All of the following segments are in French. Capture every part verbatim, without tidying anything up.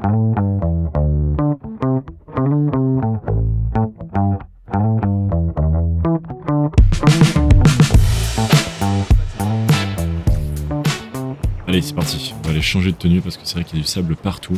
Allez, c'est parti. On va aller changer de tenue parce que c'est vrai qu'il y a du sable partout.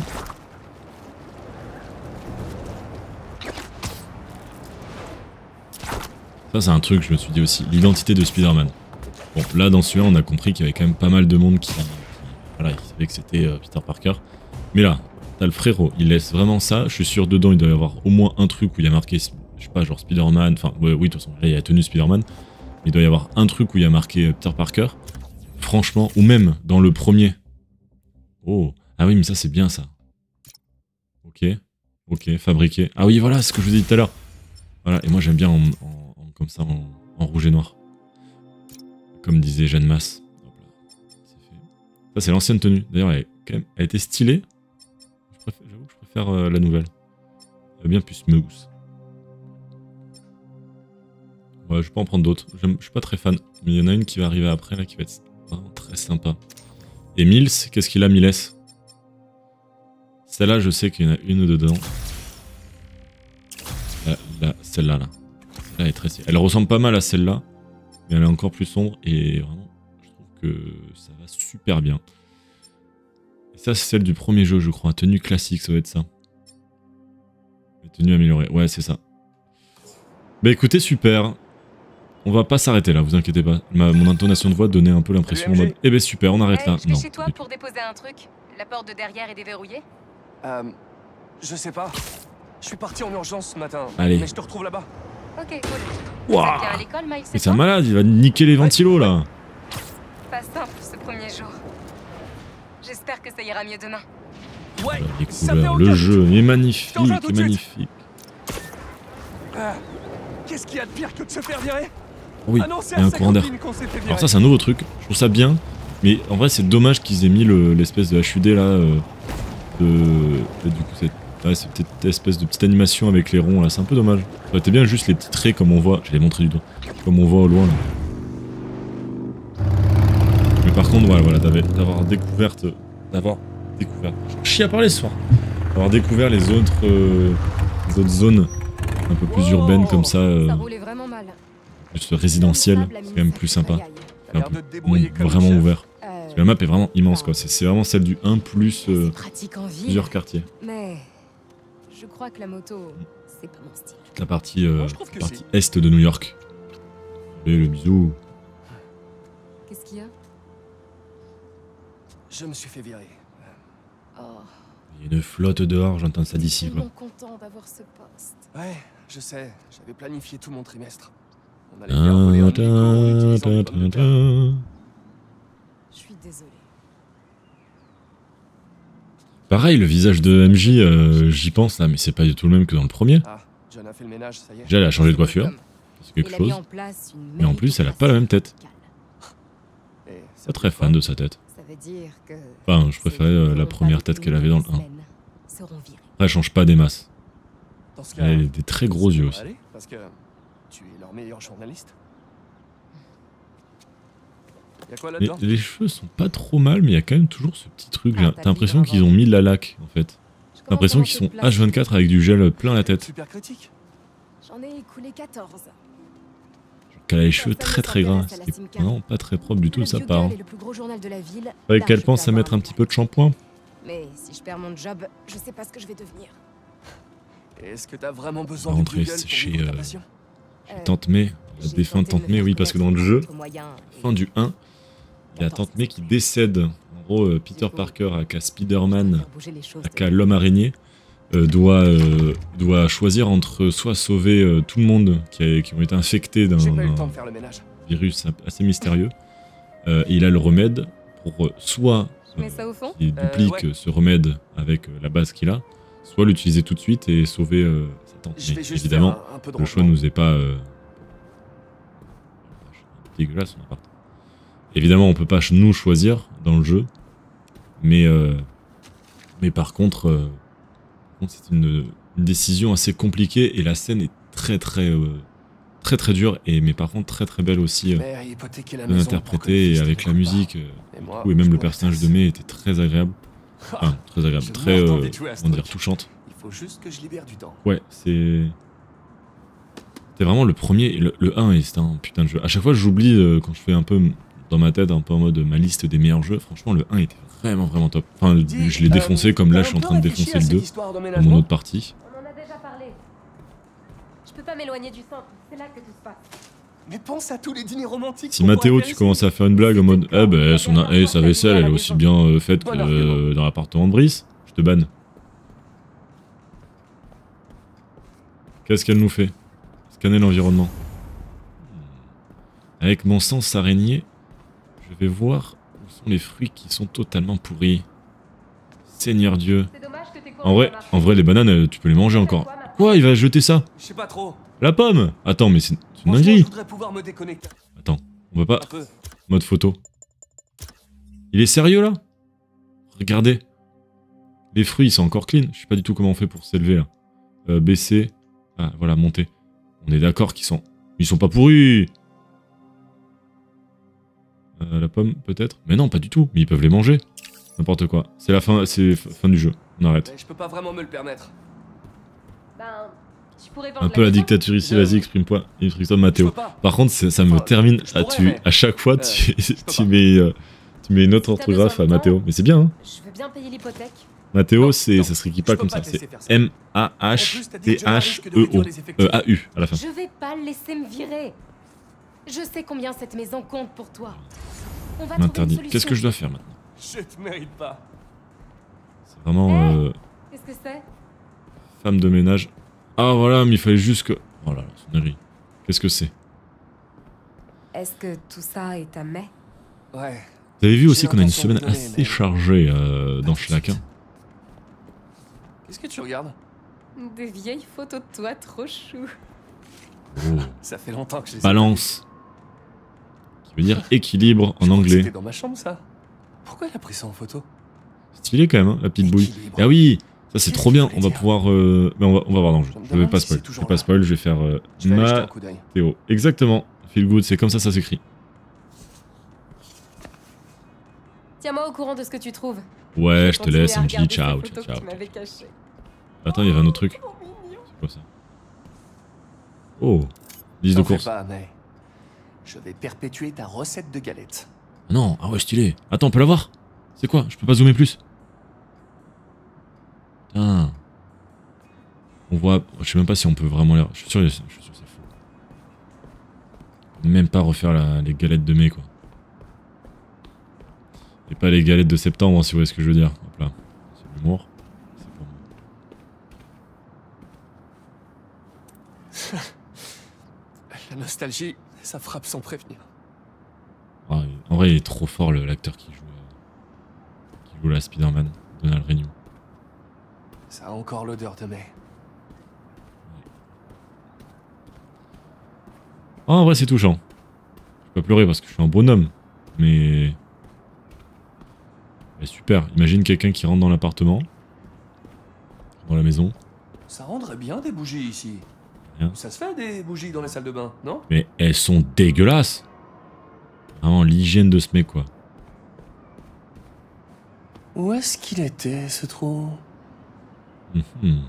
Ça, c'est un truc, je me suis dit aussi. L'identité de Spider-Man. Bon, là, dans celui-là, on a compris qu'il y avait quand même pas mal de monde qui... qui voilà, ils savaient que c'était euh, Peter Parker. Mais là, t'as le frérot, il laisse vraiment ça. Je suis sûr, dedans, il doit y avoir au moins un truc où il y a marqué, je sais pas, genre Spider-Man. Enfin, ouais, oui, de toute façon, là, il y a la tenue Spider-Man. Mais il doit y avoir un truc où il y a marqué Peter Parker. Franchement, ou même dans le premier. Oh, ah oui, mais ça, c'est bien, ça. Ok, ok, fabriqué. Ah oui, voilà, c'est ce que je vous ai dit tout à l'heure. Voilà, et moi, j'aime bien en, en, en, comme ça, en, en rouge et noir. Comme disait Jeanne Masse. Ça, c'est l'ancienne tenue. D'ailleurs, elle, elle a été stylée. J'avoue que je préfère euh, la nouvelle. Elle est bien plus smooth. Ouais, je vais pas en prendre d'autres. Je suis pas très fan. Mais il y en a une qui va arriver après, là, qui va être vraiment très sympa. Et Mills, qu'est-ce qu'il a, Milles? Celle-là, je sais qu'il y en a une dedans. Là, là, celle-là, là. Celle-là est très... Elle ressemble pas mal à celle-là. Mais elle est encore plus sombre. Et vraiment, je trouve que ça va super bien. Et ça, c'est celle du premier jeu, je crois. Tenue classique, ça va être ça. Tenue améliorée. Ouais, c'est ça. Bah écoutez, super. On va pas s'arrêter là, vous inquiétez pas. Ma, mon intonation de voix donnait un peu l'impression en mode eh ben super, on arrête hey, là. Je vais non. chez toi pour déposer un truc. La porte de derrière est déverrouillée. Euh. Je sais pas. Je suis parti en urgence ce matin. Allez. Mais je te retrouve là-bas. Ok, cool. Waouh. Bien à l'école, Miles. Mais c'est un malade, il va niquer les ventilos là. Pas simple ce premier jour. J'espère que ça ira mieux demain. Ouais. Les couleurs, le jeu, il est magnifique, il est magnifique. Euh, Qu'est-ce qu'il y a de pire que de se faire virer? Oui, ah non, il y a un courant d'air. Alors ça c'est un nouveau truc, je trouve ça bien, mais en vrai c'est dommage qu'ils aient mis l'espèce de H U D là, euh, de, de, du coup cette, ouais, cette espèce de petite animation avec les ronds là, c'est un peu dommage. Ça aurait été bien juste les petits traits comme on voit, je l'ai montré du doigt, comme on voit au loin là. Mais par contre voilà, voilà d'avoir découvert, d'avoir découvert, je chie à parler ce soir, d'avoir découvert les autres, euh, les autres zones un peu plus urbaines comme ça. Euh, ça roulait vraiment mal. Juste résidentiel, c'est quand même plus sympa. C'est un peu vraiment ouvert. Parce que la map est vraiment immense quoi. C'est vraiment celle du un plus euh, plusieurs quartiers. Mais je crois que la moto, c'est pas mon style. La partie, euh, la partie est de New York. Et le bisou. Qu'est-ce qu'il y a? Je me suis fait virer. Oh. Il y a une flotte dehors, j'entends ça d'ici quoi. Je suis tellement content d'avoir ce poste. Ouais, je sais. J'avais planifié tout mon trimestre. On allait Ta, faire voler un ta, hélico en utilisant des ta, pommes de ta, terre. Je suis désolée. Pareil, le visage de M J, euh, j'y pense là, mais c'est pas du tout le même que dans le premier. Ah, John a fait le ménage, ça y est. Déjà, elle a changé de coiffure, c'est quelque chose. Mais en plus, elle a pas la même tête. Pas très fan de sa tête. Enfin, je préférais euh, la première tête qu'elle avait dans le un. Après, elle change pas des masses. Elle a des très gros yeux aussi. Parce que tu es leur meilleur journaliste. Y a quoi Les, là-dedans? les cheveux sont pas trop mal, mais il y a quand même toujours ce petit truc. T'as l'impression qu'ils ont mis de la laque en fait. T'as l'impression qu'ils sont H vingt-quatre avec du gel plein la tête. Super critique. J'en ai écoulé quatorze. Qu'elle a les cheveux très très gras. C'est vraiment pas très propre du tout de sa part. Faudrait qu'elle pense à mettre un petit peu de shampoing. Mais si je perds mon job, je sais pas ce que je vais devenir. Est-ce que t'as vraiment besoin On va de rentrer Google pour chez, vivre ta euh, passion? chez Tante May, la défunte Tante May, oui, parce que dans le jeu, fin du un, il y a Tante May qui décède. En gros, euh, Peter Parker, aka Spider-Man, aka l'homme araignée, euh, doit, euh, doit choisir entre soit sauver euh, tout le monde qui, a, qui ont été infectés d'un virus assez mystérieux, euh, et il a le remède pour euh, soit euh, il duplique euh, ouais. ce remède avec euh, la base qu'il a, soit l'utiliser tout de suite et sauver euh, sa tante. Mais évidemment, un, un le choix nous est pas euh... dégueulasse son appart. Évidemment, on peut pas nous choisir dans le jeu, mais euh... mais par contre, euh... c'est une, une décision assez compliquée et la scène est très très euh... très très dure et mais par contre très très belle aussi euh... interprétée et avec la musique euh... et, coup, et même le personnage de May était très agréable. Enfin, très agréable, Je très, meurs euh, d'envie de jouer à ce comment dire, truc. touchante. Il faut juste que je libère du temps. Ouais, c'est... C'est vraiment le premier, le, le un, et c'est un putain de jeu. À chaque fois, j'oublie, euh, quand je fais un peu, dans ma tête, un peu en mode ma liste des meilleurs jeux, franchement, le un était vraiment, vraiment top. Enfin, Dis, je l'ai défoncé, euh, comme là, t'as je suis en un peu train de réfléchi défoncer à le cette deux, histoire dans mon d'emménagement autre partie. On en a déjà parlé. Je peux pas m'éloigner du centre, c'est là que tout se passe. Mais pense à tous les dîners romantiques. Si qu'on Mathéo, pourrait tu faire commences ici. à faire une blague en mode « Eh ben, son, eh, sa vaisselle, elle est aussi bien euh, faite que euh, dans l'appartement de Brice », je te banne. Qu'est-ce qu'elle nous fait? Scanner l'environnement. Avec mon sens araignée, je vais voir où sont les fruits qui sont totalement pourris. Seigneur Dieu. C'est dommage que tes cours En vrai, aient pas marché. en vrai, les bananes, euh, tu peux les manger encore. Quoi? Il va jeter ça? Je sais pas trop. La pomme? Attends, mais c'est c'est une Franchement, je dinguerie. voudrais pouvoir me déconnecter Attends, on peut pas... un peu. Mode photo. Il est sérieux là? Regardez. Les fruits ils sont encore clean. Je sais pas du tout comment on fait pour s'élever là. Euh, baisser. Ah voilà, monter. On est d'accord qu'ils sont... Ils sont pas pourris. Euh, la pomme peut-être? Mais non, pas du tout. Mais ils peuvent les manger. N'importe quoi. C'est la fin, c'est fin du jeu. On arrête. Mais je peux pas vraiment me le permettre. Ben, je pourrais vendre Un peu la maison. dictature ici, vas-y, exprime-toi. Exprime-toi, Je Mathéo. peux pas. Par contre, c'est- ça me Enfin, termine je à pourrais, tu... mais- À chaque fois, Euh, tu, je peux tu pas. mets... euh, tu mets une autre Si t'as orthographe besoin à de Mathéo. temps, Mais c'est bien, hein. Je veux bien payer l'hypothèque. Mathéo, Non, c'est, non, ça s'écrit je pas peux comme pas ça, te c'est laisser faire ça. M A En H plus, t'as dit T que j'avais un H risque de E réduire O. les effectifs. Euh, A U à la fin. Je vais pas le laisser me virer. Je sais combien cette maison compte pour toi. On va trouver une M'interdit. solution. Qu'est-ce que je dois faire maintenant? Je te mérite pas. C'est vraiment euh, Qu'est-ce que c'est? femme de ménage. Ah voilà, mais il fallait juste que... Oh là là, sonnerie. Qu'est-ce que c'est? Est-ce que tout ça est à mai? Ouais. Vous avez vu aussi J'ai qu'on a une l'intention de semaine donner, assez mais- chargée euh, dans Schlack. Hein. Qu'est-ce que tu regardes? Des vieilles photos de toi trop chou. Oh. Ça fait longtemps que je les ai Balance. Qui veut dire équilibre pas en vues. anglais. C'était dans ma chambre ça. Pourquoi elle a pris ça en photo? Stylé quand même, hein, la petite bouille. Équilibre. Ah oui, ça c'est Qu'est-ce trop bien. qu'il On va voulait pouvoir... Euh... Mais on va, on va voir dans le jeu. Je me Je vais demande pas si spoil. c'est Je vais toujours pas là. spoil, je vais faire... Euh, Je vais aller jeter un Mathéo. coup d'œil. Exactement. Feel good, c'est comme ça ça s'écrit. Tiens-moi au courant de ce que tu trouves. Ouais, je te Continuer laisse, à M J. regarder Ciao, ces photos ciao. que tu m'avais cachées. Attends, il y avait un autre truc. Trop mignon. C'est quoi ça? Oh, liste de T'en fais courses. pas, mais je vais perpétuer ta recette de galette. Ah non, ah ouais, stylé. Attends, on peut la voir? C'est quoi? Je peux pas zoomer plus? Putain. On voit... Je sais même pas si on peut vraiment les... Je suis sûr, je suis sûr que c'est faux. On peut même pas refaire la- les galettes de mai, quoi. Et pas les galettes de septembre, hein, si vous voyez ce que je veux dire. Hop là. C'est de l'humour. C'est pour moi. La nostalgie, ça frappe sans prévenir. Ah, en vrai, il est trop fort, le- l'acteur qui joue... euh, qui joue la Spider-Man. Donald Renew. Ça a encore l'odeur de mai. Ah, en vrai, c'est touchant. Je peux pas pleurer parce que je suis un bonhomme. Mais... mais super. Imagine quelqu'un qui rentre dans l'appartement. Dans la maison. Ça rendrait bien des bougies ici. Rien. Ça se fait des bougies dans les salles de bain, non? Mais elles sont dégueulasses. Vraiment, l'hygiène de ce mec, quoi. Où est-ce qu'il était, ce trou? Mhm.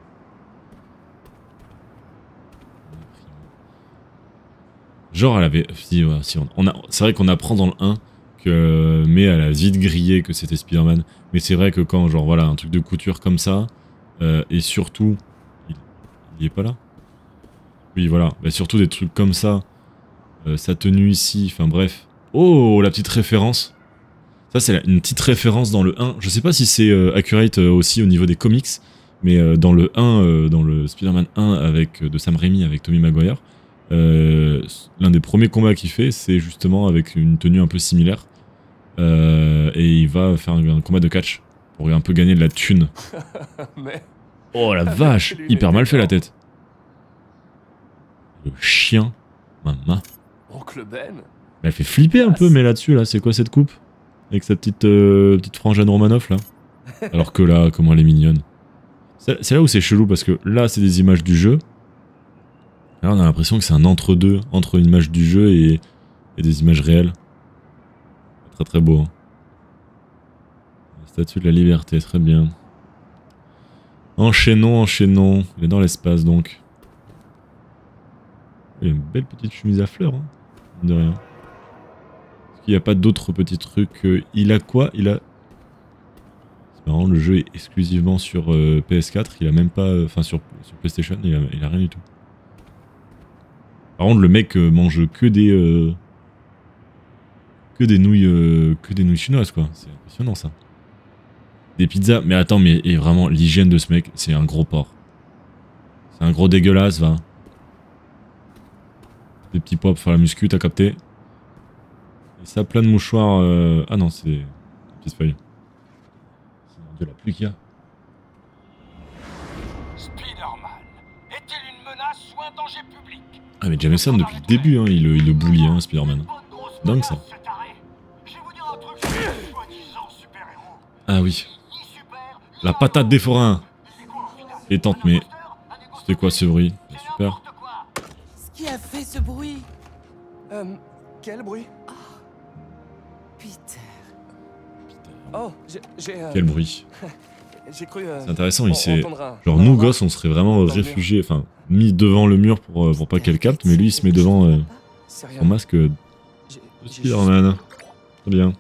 Genre, elle avait... Si, ouais, si, on, on a... C'est vrai qu'on apprend dans le un que May, elle a vite grillé que c'était Spider-Man. Mais c'est vrai que quand, genre, voilà, un truc de couture comme ça, euh, et surtout... Il... il y est pas là? Oui, voilà. Bah, surtout des trucs comme ça. Euh, sa tenue ici, enfin bref. Oh, la petite référence. Ça, c'est la- une petite référence dans le un. Je sais pas si c'est euh, accurate euh, aussi au niveau des comics, mais euh, dans le un, euh, dans le Spider-Man un avec, euh, de Sam Raimi avec Tobey Maguire, euh, l'un des premiers combats qu'il fait, c'est justement avec une tenue un peu similaire. Euh, et il va faire un, un combat de catch pour un peu gagner de la thune. Mais Oh la Avec vache, lui, hyper il mal était fait la fort. tête. Le chien, maman. Oncle Ben? Elle fait flipper un peu, mais là-dessus, là, c'est quoi cette coupe? Avec sa petite, euh, petite frangine Romanoff, là. Alors que là, comment elle est mignonne. C'est c'est là où c'est chelou, parce que là, c'est des images du jeu. Et là, on a l'impression que c'est un entre-deux, entre une image du jeu et, et des images réelles. Très très beau. Hein. Statue de la liberté, très bien. Enchaînons, enchaînons. Il est dans l'espace donc. Il y a une belle petite chemise à fleurs, hein, de rien. Est-ce qu'il n'y a pas d'autres petits trucs euh, il a quoi? Il a... C'est marrant, le jeu est exclusivement sur euh, P S quatre, il a même pas... Enfin euh, sur, sur PlayStation, il a, il a rien du tout. Par contre, le mec euh, mange que des... Euh, que des nouilles... Euh, que des nouilles chinoises, quoi. C'est impressionnant, ça. Des pizzas... Mais attends, mais et vraiment, l'hygiène de ce mec, c'est un gros porc. C'est un gros dégueulasse, va. Des petits pois pour faire la muscu, t'as capté. Et ça, plein de mouchoirs... Euh... Ah non, c'est... des petites feuilles. De la pluie qu'il y a. Spider-Man est-il une menace ou un danger public? Ah mais Jameson depuis le début, hein, il, il le bully, hein, Spider-Man. Dingue ça. Ah oui. La patate des forains. Et tante, mais... C'était quoi ce bruit? Super. Qui a fait ce bruit? Euh, quel bruit? Oh, Peter. Oh, j'ai... Euh... Quel bruit. J'ai cru... Euh... C'est intéressant, il s'est... Un... Genre nous, gosses, on serait vraiment réfugiés, enfin, mis devant le mur pour, pour pas qu'elle capte, mais lui, il se met devant euh, son masque de Spider-Man. Très bien.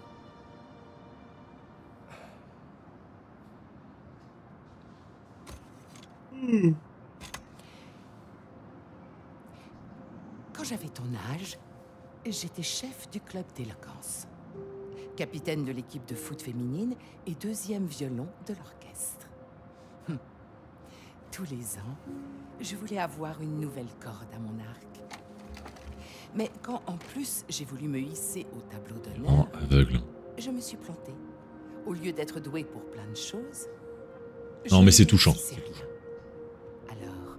Quand j'avais ton âge, j'étais chef du club d'éloquence, capitaine de l'équipe de foot féminine et deuxième violon de l'orchestre. Hum. Tous les ans, je voulais avoir une nouvelle corde à mon arc. Mais quand en plus j'ai voulu me hisser au tableau d'honneur, Oh, aveugle. je me suis plantée. Au lieu d'être douée pour plein de choses... Non, mais c'est touchant. Alors,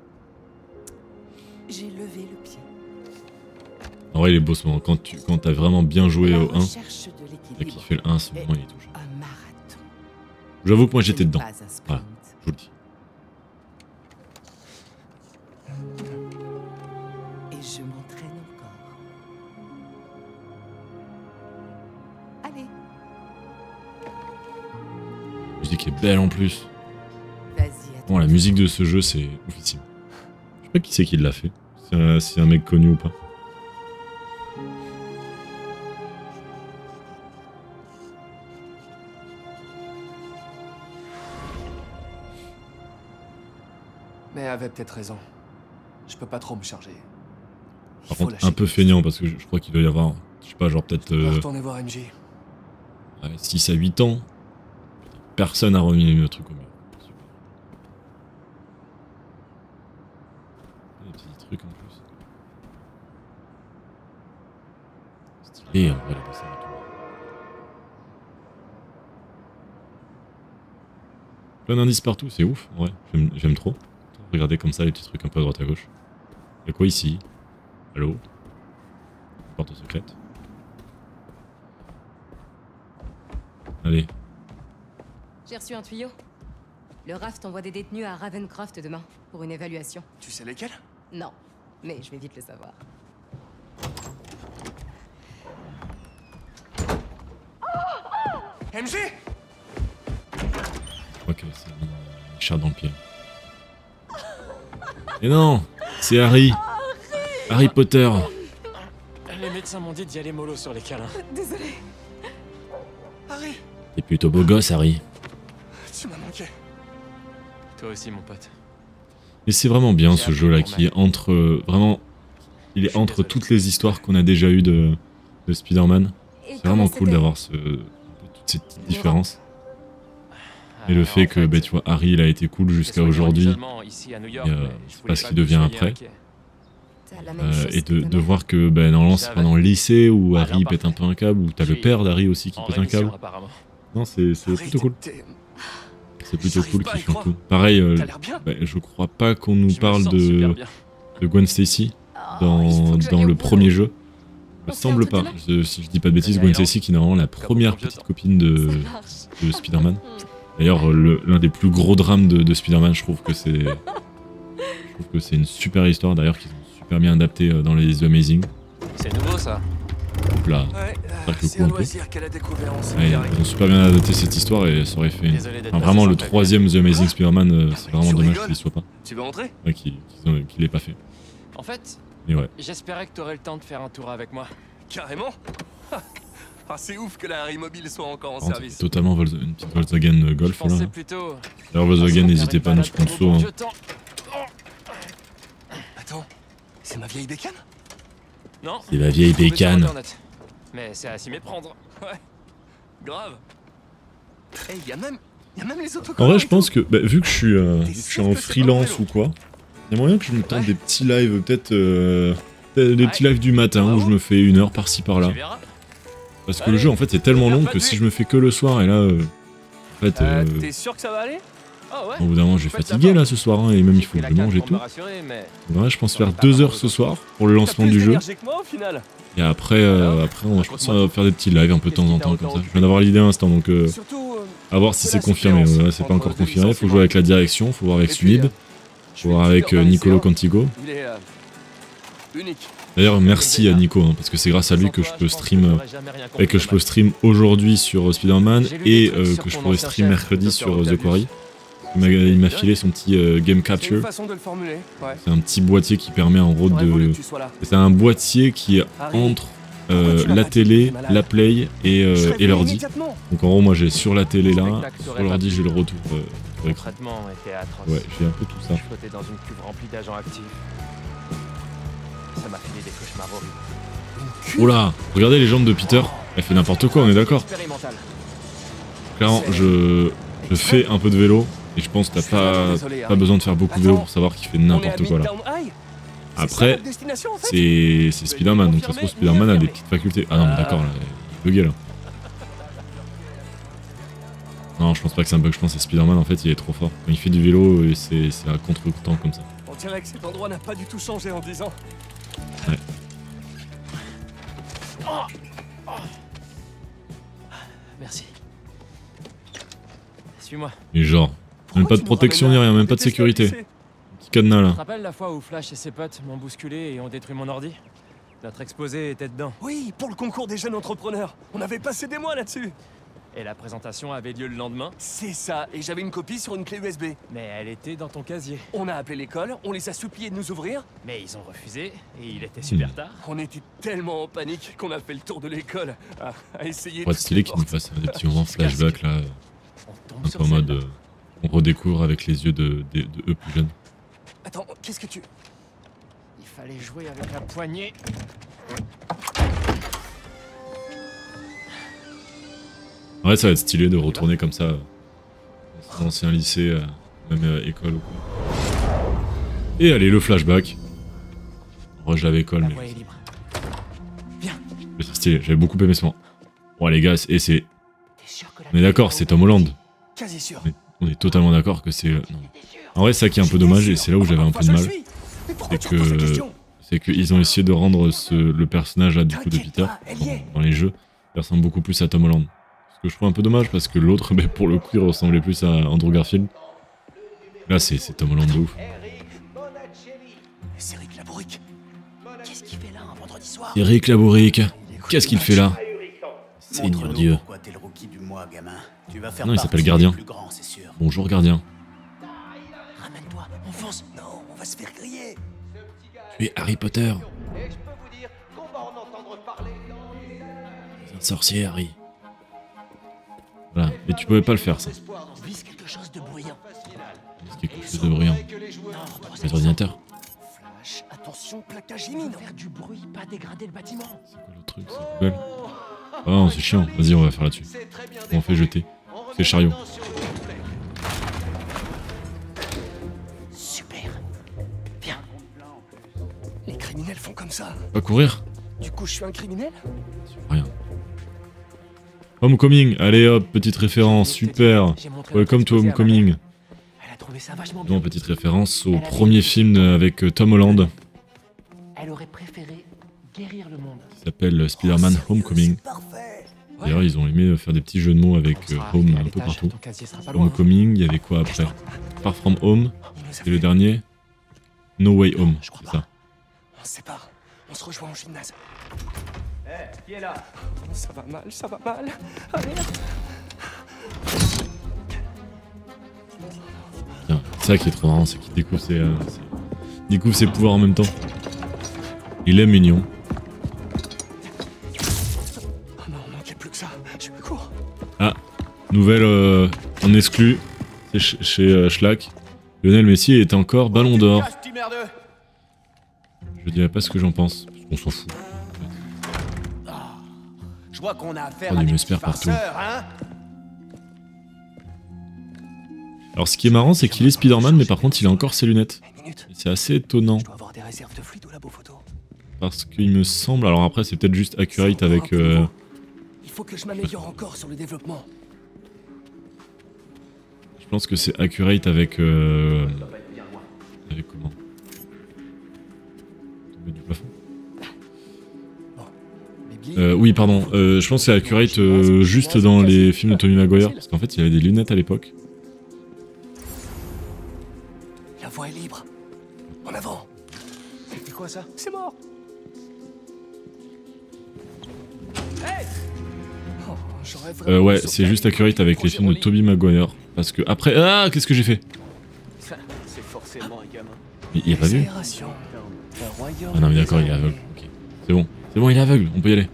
j'ai levé le pied. En vrai, il est beau ce moment. Quand tu quand t'as vraiment bien joué La au un, recherche de t'as l'équilibre kiffé le un, ce moment, il est touchant. un marathon. J'avoue que moi, j'étais Ce n'est dedans. pas un sprint. Voilà, je vous le dis. Et je m'entraîne encore. Allez, La musique est belle en plus. vas-y, à Bon, la musique de ce jeu, c'est oufissime. Je sais pas qui c'est qui l'a fait. Si un, si un mec connu ou pas. Mais elle avait peut-être raison. Je peux pas trop me charger. Il Par faut contre, lâcher un peu prise. feignant parce que je, je crois qu'il doit y avoir, je sais pas, genre peut-être On va euh, retourner voir M J. ouais, six à huit ans. Personne n'a remis le truc au mur. Super. Des petits trucs en plus. Stylé en vrai, les dessins et tout. Plein d'indices partout, c'est ouf, ouais, j'aime trop. Regardez comme ça les petits trucs un peu à droite à gauche. Y'a quoi ici? Allô? Porte secrète. Allez. J'ai reçu un tuyau. Le raft envoie des détenus à Ravencroft demain, pour une évaluation. Tu sais lesquels? Non, mais je vais vite le savoir. M J! Ok, c'est une charde dans le pied. Et non! C'est Harry! Harry Potter! Les médecins m'ont dit d'y aller mollo sur les câlins. Désolé. Harry! T'es plutôt beau gosse, Harry. Tu m'as manqué. Toi aussi, mon pote. Mais c'est vraiment bien ce jeu-là qui est entre... euh, vraiment... Il est entre toutes les histoires qu'on a déjà eues de, de Spider-Man. C'est vraiment cool d'avoir ce, toutes ces petites différences. Et le fait que, bah, tu vois, Harry, il a été cool jusqu'à aujourd'hui. Euh, c'est pas ce qu'il devient après. Euh, et de, de voir que, bah, normalement, c'est pendant le lycée où Harry pète un peu un câble, où t'as le père d'Harry aussi qui pète un câble. Non, c'est plutôt cool. C'est plutôt cool qu'ils font tout. Pareil, euh, bah, je crois pas qu'on nous parle de, de Gwen Stacy dans, dans le premier jeu. Il me semble pas. Je, si je dis pas de bêtises, Gwen Stacy qui est normalement la première petite copine de, de Spider-Man. D'ailleurs, l'un des plus gros drames de, de Spider-Man, je trouve que c'est, je trouve que c'est une super histoire. D'ailleurs, qu'ils ont super bien adapté dans les The Amazing. C'est nouveau ça. Hop là. Ouais, Ça fait le c'est coup un un peu. loisir qu'elle a découvert en Ouais, ils ont super bien adapté cette histoire et ça aurait fait... Désolé d'être Enfin, passé vraiment sans le prévenir. troisième The Amazing Spider-Man, euh, c'est vraiment Tu dommage rigoles qu'il y soit pas. Tu veux entrer? Ouais, qu'il qu'il- qu'il l'ait pas fait. En fait, Mais ouais. j'espérais que t'aurais le temps de faire un tour avec moi. Carrément. Ah, c'est ouf que la Harry Mobile soit encore en Par contre, service. c'est totalement Vol- une petite Volkswagen euh, Je Golf là. pensais plutôt... D'ailleurs Volkswagen, n'hésitez pas à nous sponsor. Hein. Attends, c'est ma vieille bécane? Non. C'est la vieille Trouvé sur bécane. Internet. Mais c'est à s'y méprendre. Ouais, grave. Eh, y a même, y a même les En autocollants. vrai, et je pense tout. que bah, vu que je suis, euh, T'es vu que je suis sûr en que c'est pas freelance vélo ou quoi, il y a moyen que je me tente Ouais. des petits lives, peut-être euh, peut-être des petits Ouais. lives du matin où Bravo. je me fais une heure par-ci par-là. Tu verras. Parce que Allez, le jeu en fait est tellement regarde long pas que de si vue. je me fais que le soir et là, euh, en fait, Euh, euh, T'es sûr que ça va aller? Ah ouais. au bout d'un moment, je vais En fait, fatiguer ça va. là ce soir hein, et même il faut J'ai que pris je la mange et carte pour tout. me rassurer, mais... Ouais, je pense J'en faire ai pas deux vraiment heures ce besoin. soir pour le T'as lancement plus du jeu. d'énergie que moi au final. Et après, euh, Alors, après on, je pense raconte-moi qu'on va faire des petits lives un peu de temps en temps comme ça. Je viens d'avoir occupé. l'idée à l'instant donc euh, Surtout. euh, à voir si de c'est la confirmé. suppléance Ouais, c'est pas entre encore deux confirmé. Faut licenciements. jouer avec la direction, faut voir avec Et puis, Suid, euh, faut voir avec euh, Nicolo Cantigo. Il est euh, unique. D'ailleurs, merci à Nico, hein, parce que c'est grâce à lui que je peux stream, euh, et que je peux stream aujourd'hui sur euh, Spider-Man et euh, que je pourrais stream mercredi sur euh, The Quarry. Il m'a- Il m'a filé son petit euh, game C'est une capture. façon de le formuler. Ouais. C'est un petit boîtier qui permet en gros J'aurais voulu de. que tu sois là. C'est un boîtier qui est Harry, entre pourquoi euh, tu m'as la pas dit que télé, t'étais malade? la play et, euh, Je serais et venu l'ordi. immédiatement. Donc en gros, moi j'ai sur la télé là, Spectacle sur serait l'ordi pas j'ai le retour euh, sur Le l'écran. traitement était atroce. Ouais, j'ai un peu tout ça. Je flottais dans une cuve remplie d'agents actifs. Ça m'a filé des cauchemars horribles. Oh là, regardez les jambes de Peter. Elle fait n'importe quoi, on est d'accord. Expérimental. Clairement, je, je fais un peu de vélo et je pense que Je t'as suis vraiment pas, désolé, pas Harry. besoin de faire beaucoup de vélo pour savoir qu'il fait On est à n'importe quoi là. Midtown High. C'est ça Après, notre destination, en fait. c'est c'est Spider-Man, donc ça se trouve Spider-Man a des petites facultés. Ah non, mais d'accord, là, il est bugué là. Non, je pense pas que c'est un bug, je pense que c'est Spider-Man en fait, il est trop fort. Quand il fait du vélo, et c'est c'est à contre-temps comme ça. On dirait que cet endroit n'a pas du tout changé en dix ans. Ouais. Merci. Suis-moi. Et genre, même Pourquoi pas de tu nous protection ramènes ni là? rien, même On pas de était sécurité. sûr, tu sais. Petit cadenas Tu te là. rappelles la fois où Flash et ses potes m'ont bousculé et ont détruit mon ordi? Notre exposé était dedans. Oui, pour le concours des jeunes entrepreneurs. On avait passé des mois là-dessus. Et la présentation avait lieu le lendemain, C'est ça, et j'avais une copie sur une clé U S B. mais elle était dans ton casier. On a appelé l'école, on les a suppliés de nous ouvrir. Mais ils ont refusé, et il était super Hmm. tard. On était tellement en panique qu'on a fait le tour de l'école à, à essayer. Pour être toutes stylé les qu'il nous portes. fasse des petits moments flashback là, On tombe un sur peu en mode celle-là. euh, on redécouvre avec les yeux de, de, de eux plus jeunes. Attends, qu'est-ce que tu. Il fallait jouer avec la poignée. Ouais, ça va être stylé de retourner comme ça euh, dans son ancien lycée, euh, même euh, école ou quoi. Et allez, le flashback. Moi, je l'avais école, La mais voie est libre. mais c'est stylé, j'avais beaucoup aimé ce moment. Bon, les gars, et c'est. T'es sûr que la On est d'accord, c'est Tom Holland. Quasi sûr. Mais on est totalement d'accord que c'est. euh, non. En vrai, c'est ça qui est un peu dommage, et c'est là où j'avais un peu de mal. C'est que. C'est qu'ils ont essayé de rendre ce, le personnage là, du coup, de Peter, dans, dans les jeux, il ressemble beaucoup plus à Tom Holland. Ce que je trouve un peu dommage, parce que l'autre, ben, pour le coup, il ressemblait plus à Andrew Garfield. Là, c'est c'est Tom Holland de ouf. C'est Rick Laboric. Qu'est-ce qu'il fait là un vendredi soir? Eric Laboric, Il écoute qu'est-ce le qu'il match. fait là Seigneur Montre-nous Dieu. pourquoi t'es le rookie du mois, gamin. Tu vas faire Non, il partie s'appelle des Gardien. plus grands, c'est sûr. Bonjour, gardien. Ramène-toi, on fonce. Non, on va se faire griller. Tu es Harry Potter. Et je peux vous dire qu'on va en entendre parler dans les C'est un sorcier, Harry. Voilà, mais tu pouvais pas le faire, ça. Vise quelque chose de bruyant. C'est quelque chose de bruyant. Les ordinateurs. Flash, attention, plaquage imminent. Faire du bruit, pas dégrader le bâtiment. C'est quoi le truc, c'est Google. Ah non, c'est chiant. Vas-y, on va faire là-dessus. C'est très bien On fait jeter. C'est chariot. sur le gameplay. Super. Viens. Les criminels font comme ça. Pas courir. Du coup, je suis un criminel? Rien. Homecoming, allez hop, petite référence, super. J'ai montré Welcome notre to exposé à ma Homecoming. mère. Elle a trouvé ça vachement bien. Non, petite référence au premier film avec euh, Tom Holland, Elle aurait préféré guérir le monde. qui s'appelle Spider-Man Homecoming. Parfait. D'ailleurs, ils ont aimé faire des petits jeux de mots avec On euh, sera Home arrivé à un peu l'étage, partout. ton casier sera pas loin, hein. Homecoming, il y avait quoi après Far From Home, Il nous a et le fait. dernier No Way Home, Je crois c'est pas. ça. On se sépare. On se rejoint en gymnase. Eh, qui est là? Ça va mal, ça va mal. Ah merde. Tiens, c'est ça qui est trop marrant, c'est qu'il découvre ses, euh, ses... il découvre ses pouvoirs en même temps. Il est mignon. Oh non, manquait plus que ça. Je me cours. Ah, nouvelle euh, en exclu, c'est ch chez euh, Schlack. Lionel Messi est encore ballon d'or. Je dirais pas ce que j'en pense, parce qu'on s'en fout. Je vois qu'on a affaire Oh, à du des Musper petits partout. farceurs, hein? Alors ce qui est marrant, c'est qu'il est Spider-Man, mais par contre il a encore ses lunettes. Une minute. Et c'est assez étonnant, Je dois avoir des réserves de fluide au labo photo. parce qu'il me semble... Alors après c'est peut-être juste accurate avec... Euh... Il faut que je m'améliore encore sur le développement. Je pense que c'est accurate avec... Euh... Avec comment? Tomber du plafond. Euh, oui, pardon. Euh, je pense que c'est accurate euh, juste dans les films de Tobey Maguire, parce qu'en fait, il avait des lunettes à l'époque. La voie est libre. En avant. C'était quoi ça? C'est mort. Hey oh, j'aurais Euh, vraiment ouais, sauté. c'est juste accurate avec les films de Tobey Maguire, parce que après... Ah, qu'est-ce que j'ai fait? Ça, c'est forcément un gamin. Il, il a pas vu? Aération. Un royaume Ah non mais d'accord, il est des aveugle. Ok. C'est bon. C'est bon, il est aveugle, on peut y aller.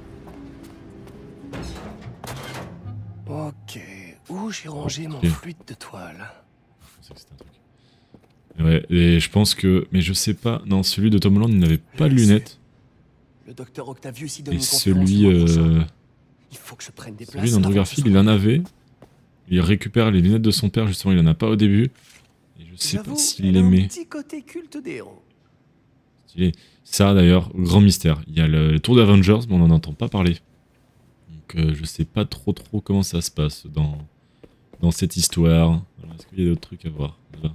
Ok, où j'ai rangé mon Ok. fluide de toile? Je pensais que c'était un truc. Ouais, et je pense que... Mais je sais pas... Non, celui de Tom Holland, il n'avait pas de lunettes. Le docteur Octavius y donne Et une conférence celui... le mois prochain. Euh... Il faut que je prenne des Celui places d'Andrew avant Garfield, que ce il en soit- avait. Il récupère les lunettes de son père, justement, il en a pas au début. Et je sais pas J'avoue, s'il il a un l'aimait. petit côté culte des héros. Stylé. Ça d'ailleurs, grand mystère. Il y a le, le tour d'Avengers, mais on n'en entend pas parler. Donc euh, je sais pas trop trop comment ça se passe dans, dans cette histoire. Est-ce qu'il y a d'autres trucs à voir? Là.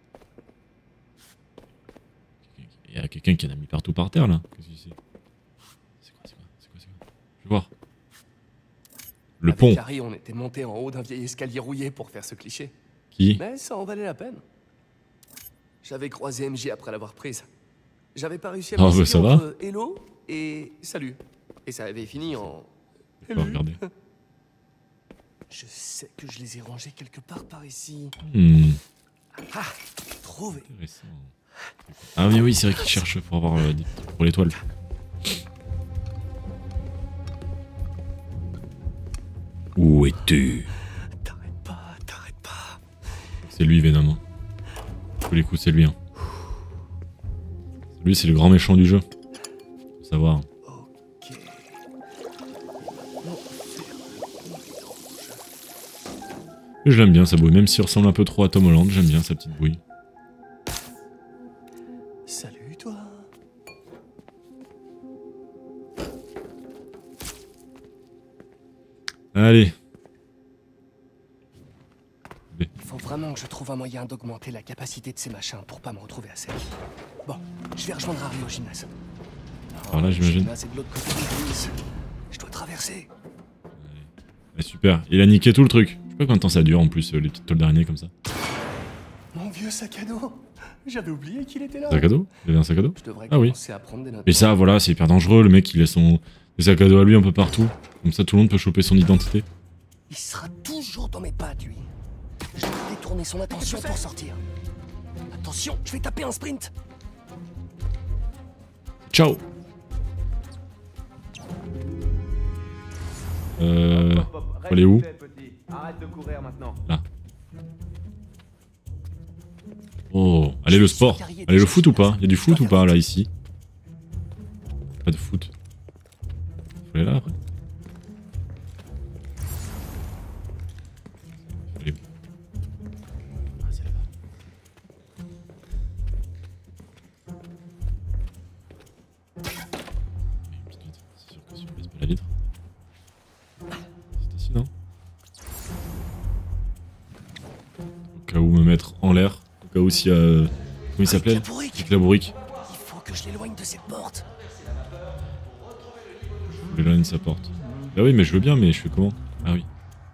Il y a quelqu'un qui en a mis partout par terre là. Qu'est-ce que c'est? C'est quoi, c'est quoi, c'est quoi, c'est quoi? Je vais voir. Le Avec pont. Harry, on était monté en haut d'un vieil escalier rouillé pour faire ce cliché. Qui? Mais ça en valait la peine. J'avais croisé M J après l'avoir prise. J'avais pas réussi à Ah, me bah, décider ça va. entre hello et salut. Et ça avait fini en... Je vais pas regarder. Je sais que je les ai rangés quelque part par ici. Hmm. Ah, trouvé. Intéressant. Ah mais oui, c'est vrai qu'il cherche pour avoir euh, des trucs pour l'étoile. Où es-tu? T'arrêtes pas, t'arrêtes pas. C'est lui Venom. Hein. Tous les coups c'est lui. Hein. Lui c'est le grand méchant du jeu. Faut savoir. Ok. Et je l'aime bien sa bouille, même s'il ressemble un peu trop à Tom Holland, j'aime bien sa petite bouille. Salut toi. Allez. Il faut vraiment que je trouve un moyen d'augmenter la capacité de ces machins pour pas me retrouver à sec. Bon, je vais rejoindre Harry au gymnase. Par là, Le j'imagine. gymnase est de l'autre côté de l'église. Je dois traverser. Ouais, super, il a niqué tout le truc. Je sais pas combien de temps ça dure en plus, euh, les petites tôles d'araignée comme ça. Mon vieux sac à dos. J'avais oublié qu'il était là. Sac à dos? Il avait un sac à dos? Je devrais Ah oui. commencer à prendre des notes. Et ça, voilà, c'est hyper dangereux, le mec il laisse son des sacs à dos à lui un peu partout. Comme ça tout le monde peut choper son identité. Il sera toujours dans mes pattes, lui. Je vais détourner son attention pour sortir. Attention, je vais taper un sprint. Ciao. Euh... Hop, hop, faut aller où? reste petit. Arrête de courir maintenant. Là. Oh, allez le sport. Allez le foot ou pas? Il y a du foot ou pas là ici? Pas de foot. Faut aller là après. Faut aller où? Ah, c'est là-bas. Une petite vitre. C'est sûr que si on baisse pas la vitre. C'est ici, non? Au cas où me mettre en l'air. Au cas où s'il y a... Comment il s'appelait? Avec la bourrique. Il faut que je l'éloigne de cette porte. Je l'éloigne de sa porte. Bah oui, mais je veux bien, mais je fais comment? Ah oui.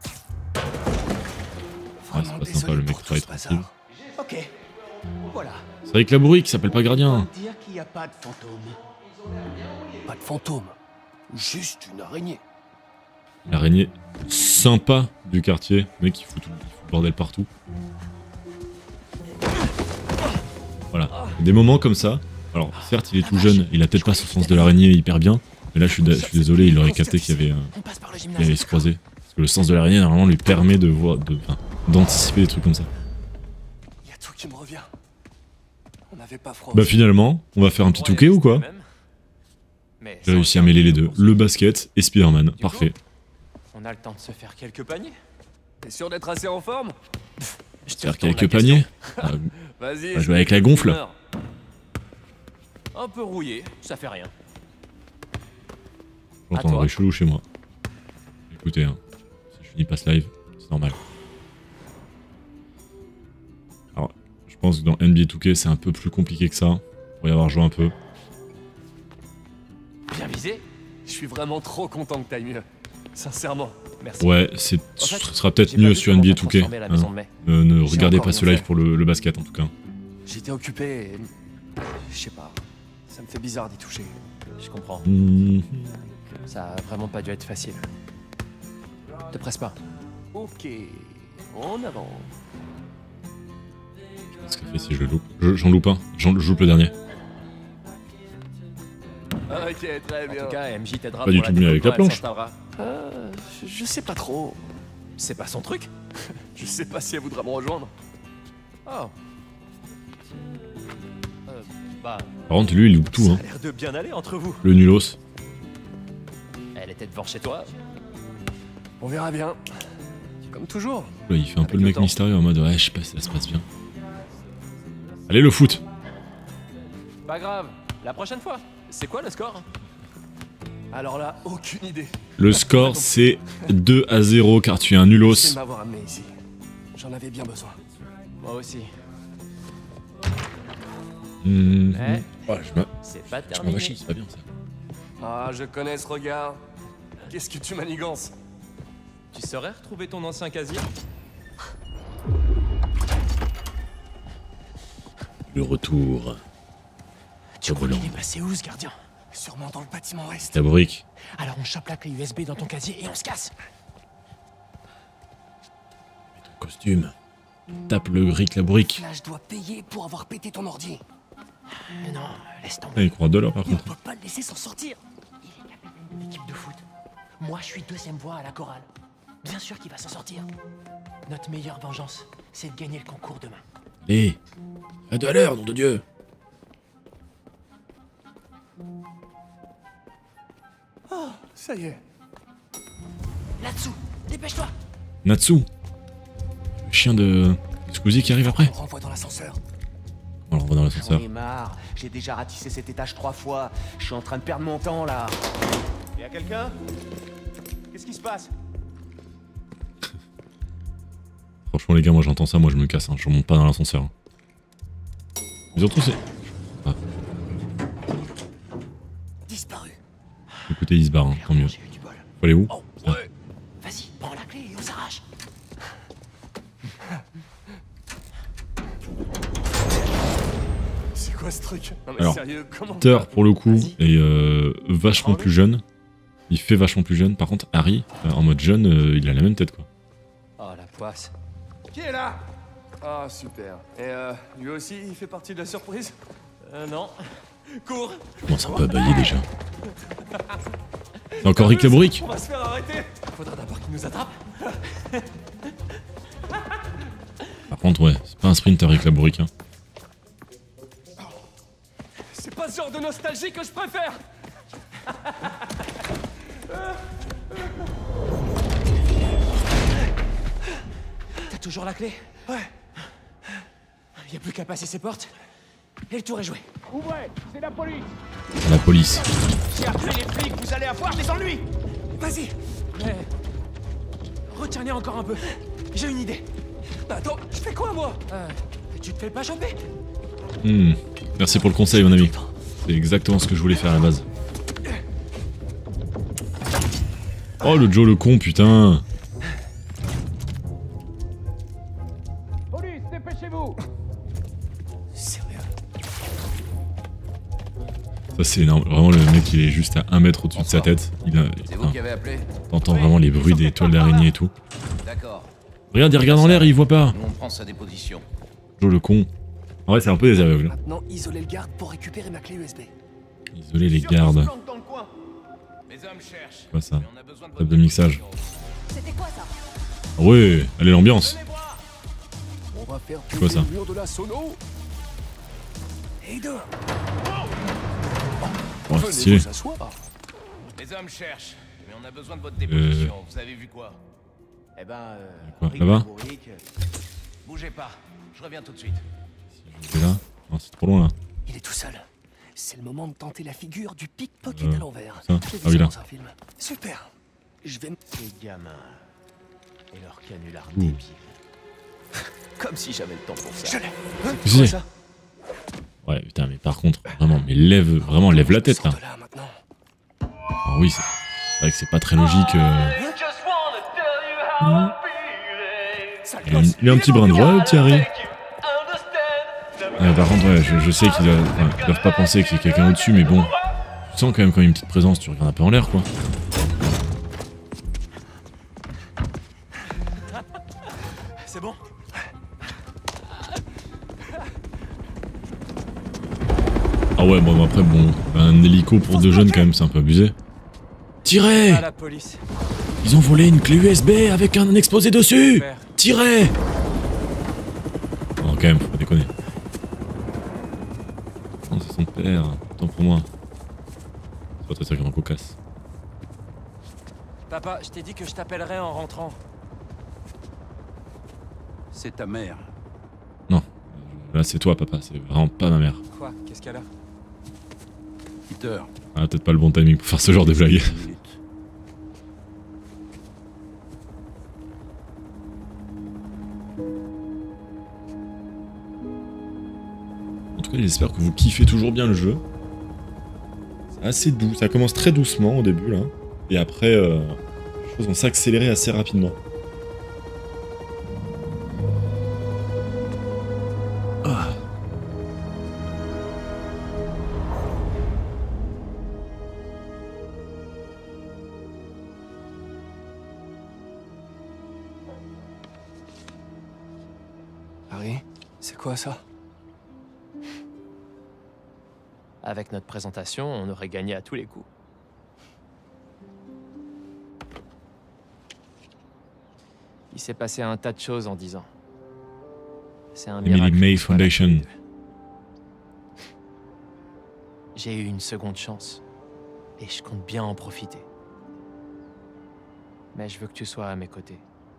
Ah, c'est pas sympa, le mec travaille tranquille. Ok. Voilà. C'est avec la bourrique, il s'appelle pas gardien. Dire qu'il n'y a pas de fantôme. Pas de fantôme. Juste une araignée. L'araignée sympa du quartier. Le mec, il fout, tout, il fout le bordel partout. Voilà. Des moments comme ça. Alors, certes, il est tout jeune, il a peut-être pas ce sens de l'araignée hyper bien. Mais là, je suis, je suis désolé, il aurait capté qu'il y avait, euh, qu'il allait se croiser. Parce que le sens de l'araignée, normalement, lui permet de voir, de, enfin, d'anticiper des trucs comme ça. Il y a tout qui me revient. On n'avait pas froid. Bah finalement, on va faire un petit touquet ou quoi? J'ai réussi à mêler les deux, le basket et Spider-Man, parfait. On a le temps de se faire quelques paniers. T'es sûr d'être assez en forme? Je te Faire retourne quelques la question. paniers. Ah, Vas-y. on va jouer avec la gonfle. Un peu rouillé, ça fait rien. J'entends un toi. bruit chelou chez moi. Écoutez, hein, si je finis pas ce live, c'est normal. Alors, je pense que dans N B A deux K, c'est un peu plus compliqué que ça. Pour y avoir joué un peu. Bien visé. Je suis vraiment trop content que t'ailles mieux. Sincèrement. Merci. Ouais, c'est, En fait, ce sera peut-être j'ai pas mieux vu sur comment N B A t'as deux K. transformé la maison hein. de mai. Euh, ne J'ai regardez encore pas rien ce live fait. pour le, le basket en tout cas. J'étais occupé et... Je sais pas. Ça me fait bizarre d'y toucher. Je comprends. Mmh. Ça a vraiment pas dû être facile. Te presse pas. Ok. En avant. Qu'est-ce que fait si je le loupe? Je- J'en loupe un, j'en je loupe le dernier. Ok, très En bien. tout cas, M J t'aidera Pas du pour tout mieux avec la déco quand elle planche. s'installera. Euh, je, je sais pas trop. C'est pas son truc. Je sais pas si elle voudra me rejoindre. Oh. Euh, bah, Par contre, lui, il loupe tout, ça hein. a l'air de bien aller entre vous. Le nulos. Elle était devant chez toi. On verra bien. Comme toujours. Là, il fait un Avec peu le le mec temps. mystérieux en mode ouais, je sais pas si ça se passe bien. Allez, le foot. Pas grave. La prochaine fois. C'est quoi le score? Alors là, aucune idée. Le score, c'est deux à zéro car tu es un nulos. Merci de m'avoir amené ici. J'en avais bien besoin. Moi aussi. Mmh. Eh, Oh, je m'a- c'est pas je terminé. m'envachis, c'est pas bien ça. Ah, je connais ce regard. Qu'est-ce que tu manigances? Tu saurais retrouver ton ancien casier? Le retour. Tu crois qu'il est passé où, ce gardien? Sûrement dans le bâtiment ouest. Ta brique. Alors on chope la clé U S B dans ton casier et on se casse. Costume. Tape le brique, la brique. Là, je dois payer pour avoir pété ton ordi. Mais non, laisse tomber. Ah, il croit de l'or par Et on contre. peut pas le laisser s'en sortir. Il est capitaine de l'équipe de foot. Moi, je suis deuxième voix à la chorale. Bien sûr qu'il va s'en sortir. Notre meilleure vengeance, c'est de gagner le concours demain. Allez. À de l'heure, nom de Dieu. Ça y est. Là-dessous, dépêche-toi. Natsu. Le chien de Squeezie qui arrive après. On renvoie dans l'ascenseur. On le renvoie dans J'en l'ascenseur. ai marre. J'ai déjà ratissé cet étage trois fois. Je suis en train de perdre mon temps, là. Y'a quelqu'un? Qu'est-ce qui se passe? Franchement les gars, moi j'entends ça, moi je me casse, hein. Je remonte pas dans l'ascenseur. hein. Mais surtout c'est... Disparu. Écoutez, il se barre, hein. Tant mieux. J'ai eu du bol. Faut aller où? Oh, Ah. ouais. Vas-y, prends la clé et on s'arrache. C'est quoi ce truc? Non mais Alors, sérieux, comment? Peter, pour le coup, Vas-y. est euh, vachement plus jeune. Il fait vachement plus jeune. Par contre, Harry, euh, en mode jeune, euh, il a la même tête quoi. Oh la poisse. Qui est là? Ah, super. Et euh, lui aussi, il fait partie de la surprise? Euh, non. Cours. Je commence un peu à bailler déjà. C'est encore Rick la bourrique. On va se faire arrêter! Faudra d'abord qu'il nous attrape. Par contre, ouais, c'est pas un sprinter Rick la bourrique. Hein. C'est pas ce genre de nostalgie que je préfère! T'as toujours la clé? Ouais. Y a plus qu'à passer ces portes. Et le tour est joué. Ouvrez, c'est la police. La police. J'ai appelé les flics, vous allez avoir des ennuis. Vas-y. Mais... Retiens-les encore un peu. J'ai une idée. Bah attends, je fais quoi moi? Euh, tu te fais pas choper? Hmm. Merci pour le conseil, mon ami. C'est exactement ce que je voulais faire à la base. Oh, le Joe le con, putain. Police, dépêchez-vous. Sérieux? Ça c'est énorme, vraiment le mec il est juste à un mètre au-dessus de sa tête. Il a. C'est vous qui avez appelé? T'entends vraiment les bruits des toiles d'araignée et tout. D'accord. Regarde, il regarde en l'air, il voit pas. Nous on prend sa déposition. Joe le con. En vrai c'est un peu des aveugles. Maintenant, isoler le garde pour récupérer ma clé U S B. Isoler les gardes. Les hommes cherchent. C'est quoi ça? Mais on a besoin de Table votre de mixage. C'était quoi ça? Ah ouais, allez l'ambiance. On va faire C'est quoi ça? le mur de la sono. Et deux. Oh, c'est stylé. vous asseoir. Les hommes cherchent. Mais on a besoin de votre déposition. Vous avez vu quoi? Eh ben, euh, Quoi, Rick là-bas? Bourrique, euh, bougez pas. Je reviens tout de suite. C'est là? Non, c'est trop loin là. Il est tout seul. C'est le moment de tenter la figure du pickpocket Euh, à l'envers. ça J'ai vu Ah oui, ça là. dans un film. Super. Je vais me... Les gamins. Et leur canular Ouh. débile. Comme si j'avais le temps pour ça. Je l'ai. Qu'est-ce que c'est? Ouais, putain, mais par contre, vraiment, mais lève, vraiment, lève la tête là. Sors de là maintenant. Ah oui, c'est c'est vrai que c'est pas très logique. euh. Sale Il, a, gosse. il a un petit brin de voix, le petit Harry. Ouais, par contre, ouais, je, je sais qu'ils doivent, enfin, ils doivent pas penser qu'il y a quelqu'un au-dessus, mais bon. Tu sens quand même quand il y a une petite présence, tu regardes un peu en l'air quoi. C'est bon? Ah ouais, bon, après, bon, un hélico pour deux jeunes quand même, c'est un peu abusé. Tirez! Ah, la police. Ils ont volé une clé U S B avec un exposé dessus! Super. Tirez! Non, quand même, faut pas déconner. Non, c'est son père, tant pour moi. C'est pas très sérieux, cocasse. Papa, je t'ai dit que je t'appellerais en rentrant. C'est ta mère. Non, là c'est toi, papa, c'est vraiment pas ma mère. Quoi? Qu'est-ce qu'elle a? Peter. Ah, peut-être pas le bon timing pour faire ce genre de blague. Une minute. En tout cas, j'espère que vous kiffez toujours bien le jeu. C'est assez doux, ça commence très doucement au début là. Et après, euh, les choses vont s'accélérer assez rapidement. Ah. Harry, c'est quoi ça? Avec notre présentation, on aurait gagné à tous les coups. Il s'est passé un tas de choses en dix ans. C'est un Emily miracle. May que ce soit là Foundation. tous les deux. J'ai eu une seconde chance. Et je compte bien en profiter. Mais je veux que tu sois à mes côtés.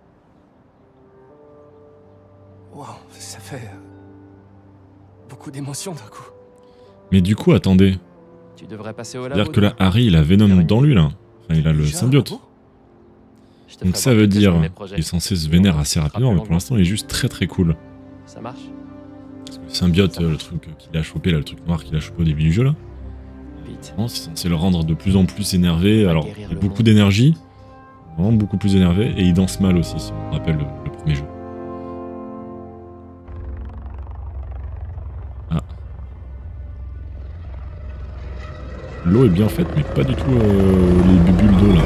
Wow, ça fait... euh, beaucoup d'émotions d'un coup. Mais du coup, attendez. Tu devrais passer au labo. C'est-à-dire que là, demain. Harry, il a Venom dans lui là. Enfin, il a le Déjà, symbiote. ah bon? Je te Donc ferai ça voir veut quelques-uns de dire mes qu'il projets. est censé se vénérer assez rapidement, mais pour l'instant, il est juste très très cool. Ça marche? Parce que le symbiote, euh, le truc qu'il a chopé là, le truc noir qu'il a chopé au début du jeu là, Vite. vraiment, c'est censé le rendre de plus en plus énervé. Va Alors, guérir il a le beaucoup monde. d'énergie, vraiment beaucoup plus énervé, et il danse mal aussi, si on rappelle le, le premier jeu. Ah. L'eau est bien faite, mais pas du tout euh, les bulles d'eau là.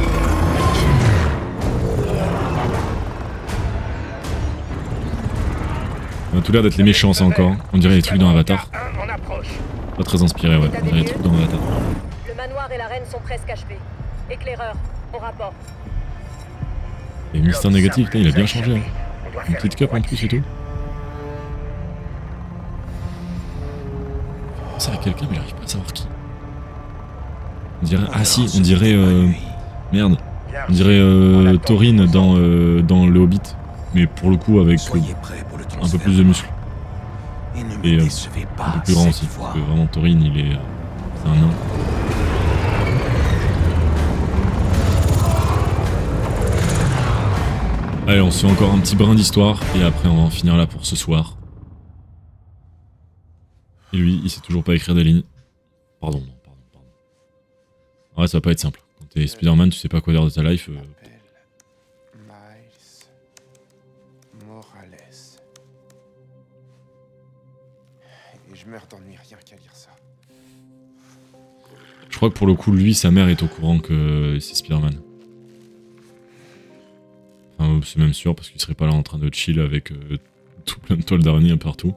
On a tout l'air d'être les méchants ça encore. On dirait les trucs dans Avatar. On approche. Pas très inspiré, ouais. On dirait les trucs dans Avatar. Le manoir et la reine sont presque achevés. Éclaireur, on rapporte. Et Mister Négatif, putain, il a bien changé. Hein. Une petite cup en plus et tout. Je pense à quelqu'un, mais j'arrive pas à savoir qui. On dirait. Ah si, on dirait. Euh... Merde. On dirait euh, Taurine dans, euh, dans le Hobbit. Mais pour le coup, avec euh, un peu plus de muscles. Et euh, un peu plus grand aussi. Parce que vraiment, Taurine, il est. Euh, c'est un nain. Allez, on se fait encore un petit brin d'histoire. Et après, on va en finir là pour ce soir. Et lui, il sait toujours pas écrire des lignes. Pardon, non, pardon, pardon. Ouais, ça va pas être simple. Quand t'es Spider-Man, tu sais quoi dire de ta life. Euh... Miles Morales. Et je meurs d'ennui rien qu'à lire ça. crois que pour le coup, lui, sa mère est au courant que c'est Spider-Man. Enfin, c'est même sûr, parce qu'il serait pas là en train de chill avec euh, tout plein de toiles d'araignée partout.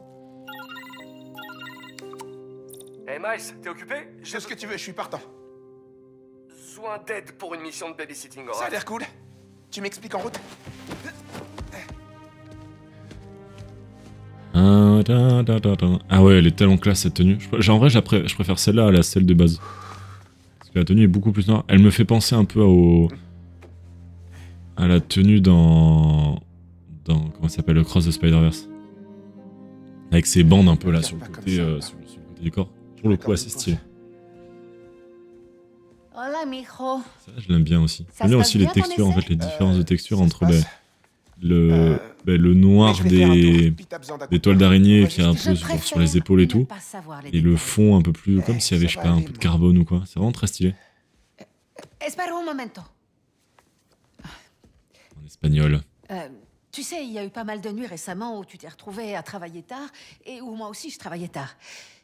Hey Miles, t'es occupé? Fais ce que tu veux, je suis partant. Besoin d'aide pour une mission de babysitting, Ça a l'air cool. Tu m'expliques en route? Ah, da, da, da, da. Ah ouais, elle est tellement classe cette tenue. Je, en vrai, je préfère celle-là à la celle de base. Parce que la tenue est beaucoup plus noire. Elle me fait penser un peu au... à la tenue dans... dans comment ça s'appelle, le Cross de Spider-Verse. Avec ses bandes un peu là sur le côté, euh, sur, sur le côté du corps. Pour le coup, assez stylé. Hola, mijo. Ça, je l'aime bien aussi. J'aime bien aussi les textures, en fait, les différences de texture entre les... Le, euh, bah, le noir des, des toiles d'araignée qui est un peu sur, sur les épaules et tout, et le fond un peu plus comme s'il y avait, je sais pas, un peu de carbone ou quoi. C'est vraiment très stylé. Espera un momento. En espagnol. Euh, tu sais, il y a eu pas mal de nuits récemment où tu t'es retrouvé à travailler tard, et où moi aussi je travaillais tard.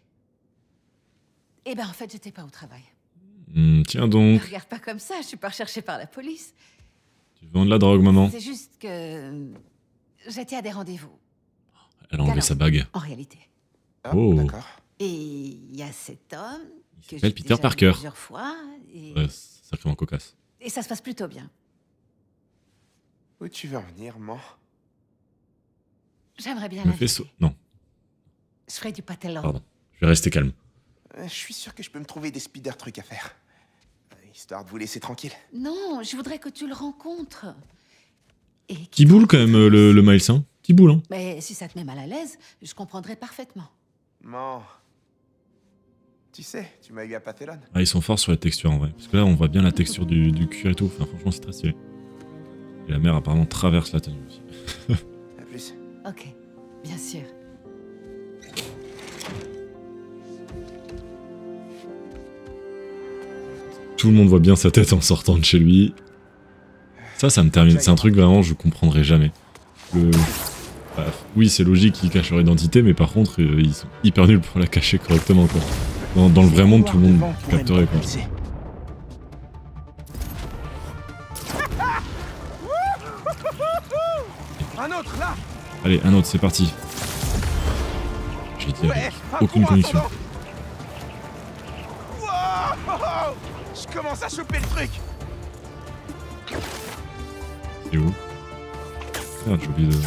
Eh ben en fait, j'étais pas au travail. Mmh, tiens donc. Ne regarde pas comme ça, je suis pas recherchée par la police. Tu vends de la drogue, maman. C'est juste que j'étais à des rendez-vous. Elle a enlevé sa bague. En réalité. Oh. D'accord. Et il y a cet homme Il s'appelle Peter Parker. Plusieurs fois. Et... Ouais, c'est sacrément cocasse. et ça se passe plutôt bien. Où tu veux en venir, man? J'aimerais bien. Me fait so... Non. Je ferai du patelin. Pardon. Je vais rester calme. Euh, je suis sûr que je peux me trouver des spider trucs à faire. Histoire de vous laisser tranquille. Non, je voudrais que tu le rencontres. Et Petit boule quand même, le, le Miles, hein. Petit boule, hein. Mais si ça te met mal à l'aise, je comprendrais parfaitement. Man. Tu sais, tu m'as eu à Pathelon. Ah, ils sont forts sur la texture en vrai. Parce que là, on voit bien la texture du, du cuir et tout. Enfin, franchement, c'est très stylé. Et la mer apparemment traverse la tenue aussi. À plus. Ok, bien sûr. Tout le monde voit bien sa tête en sortant de chez lui. Ça, ça me termine. C'est un truc vraiment, je comprendrai jamais. Le... Bah, oui, c'est logique qu'ils cachent leur identité, mais par contre, euh, ils sont hyper nuls pour la cacher correctement, quoi. Dans, dans le vrai monde, tout le monde capterait, quoi. Un autre là. Allez, un autre, c'est parti. J'ai dit avec aucune connexion. Wow, je commence à choper le truc. C'est où? Merde, j'ai oublié de...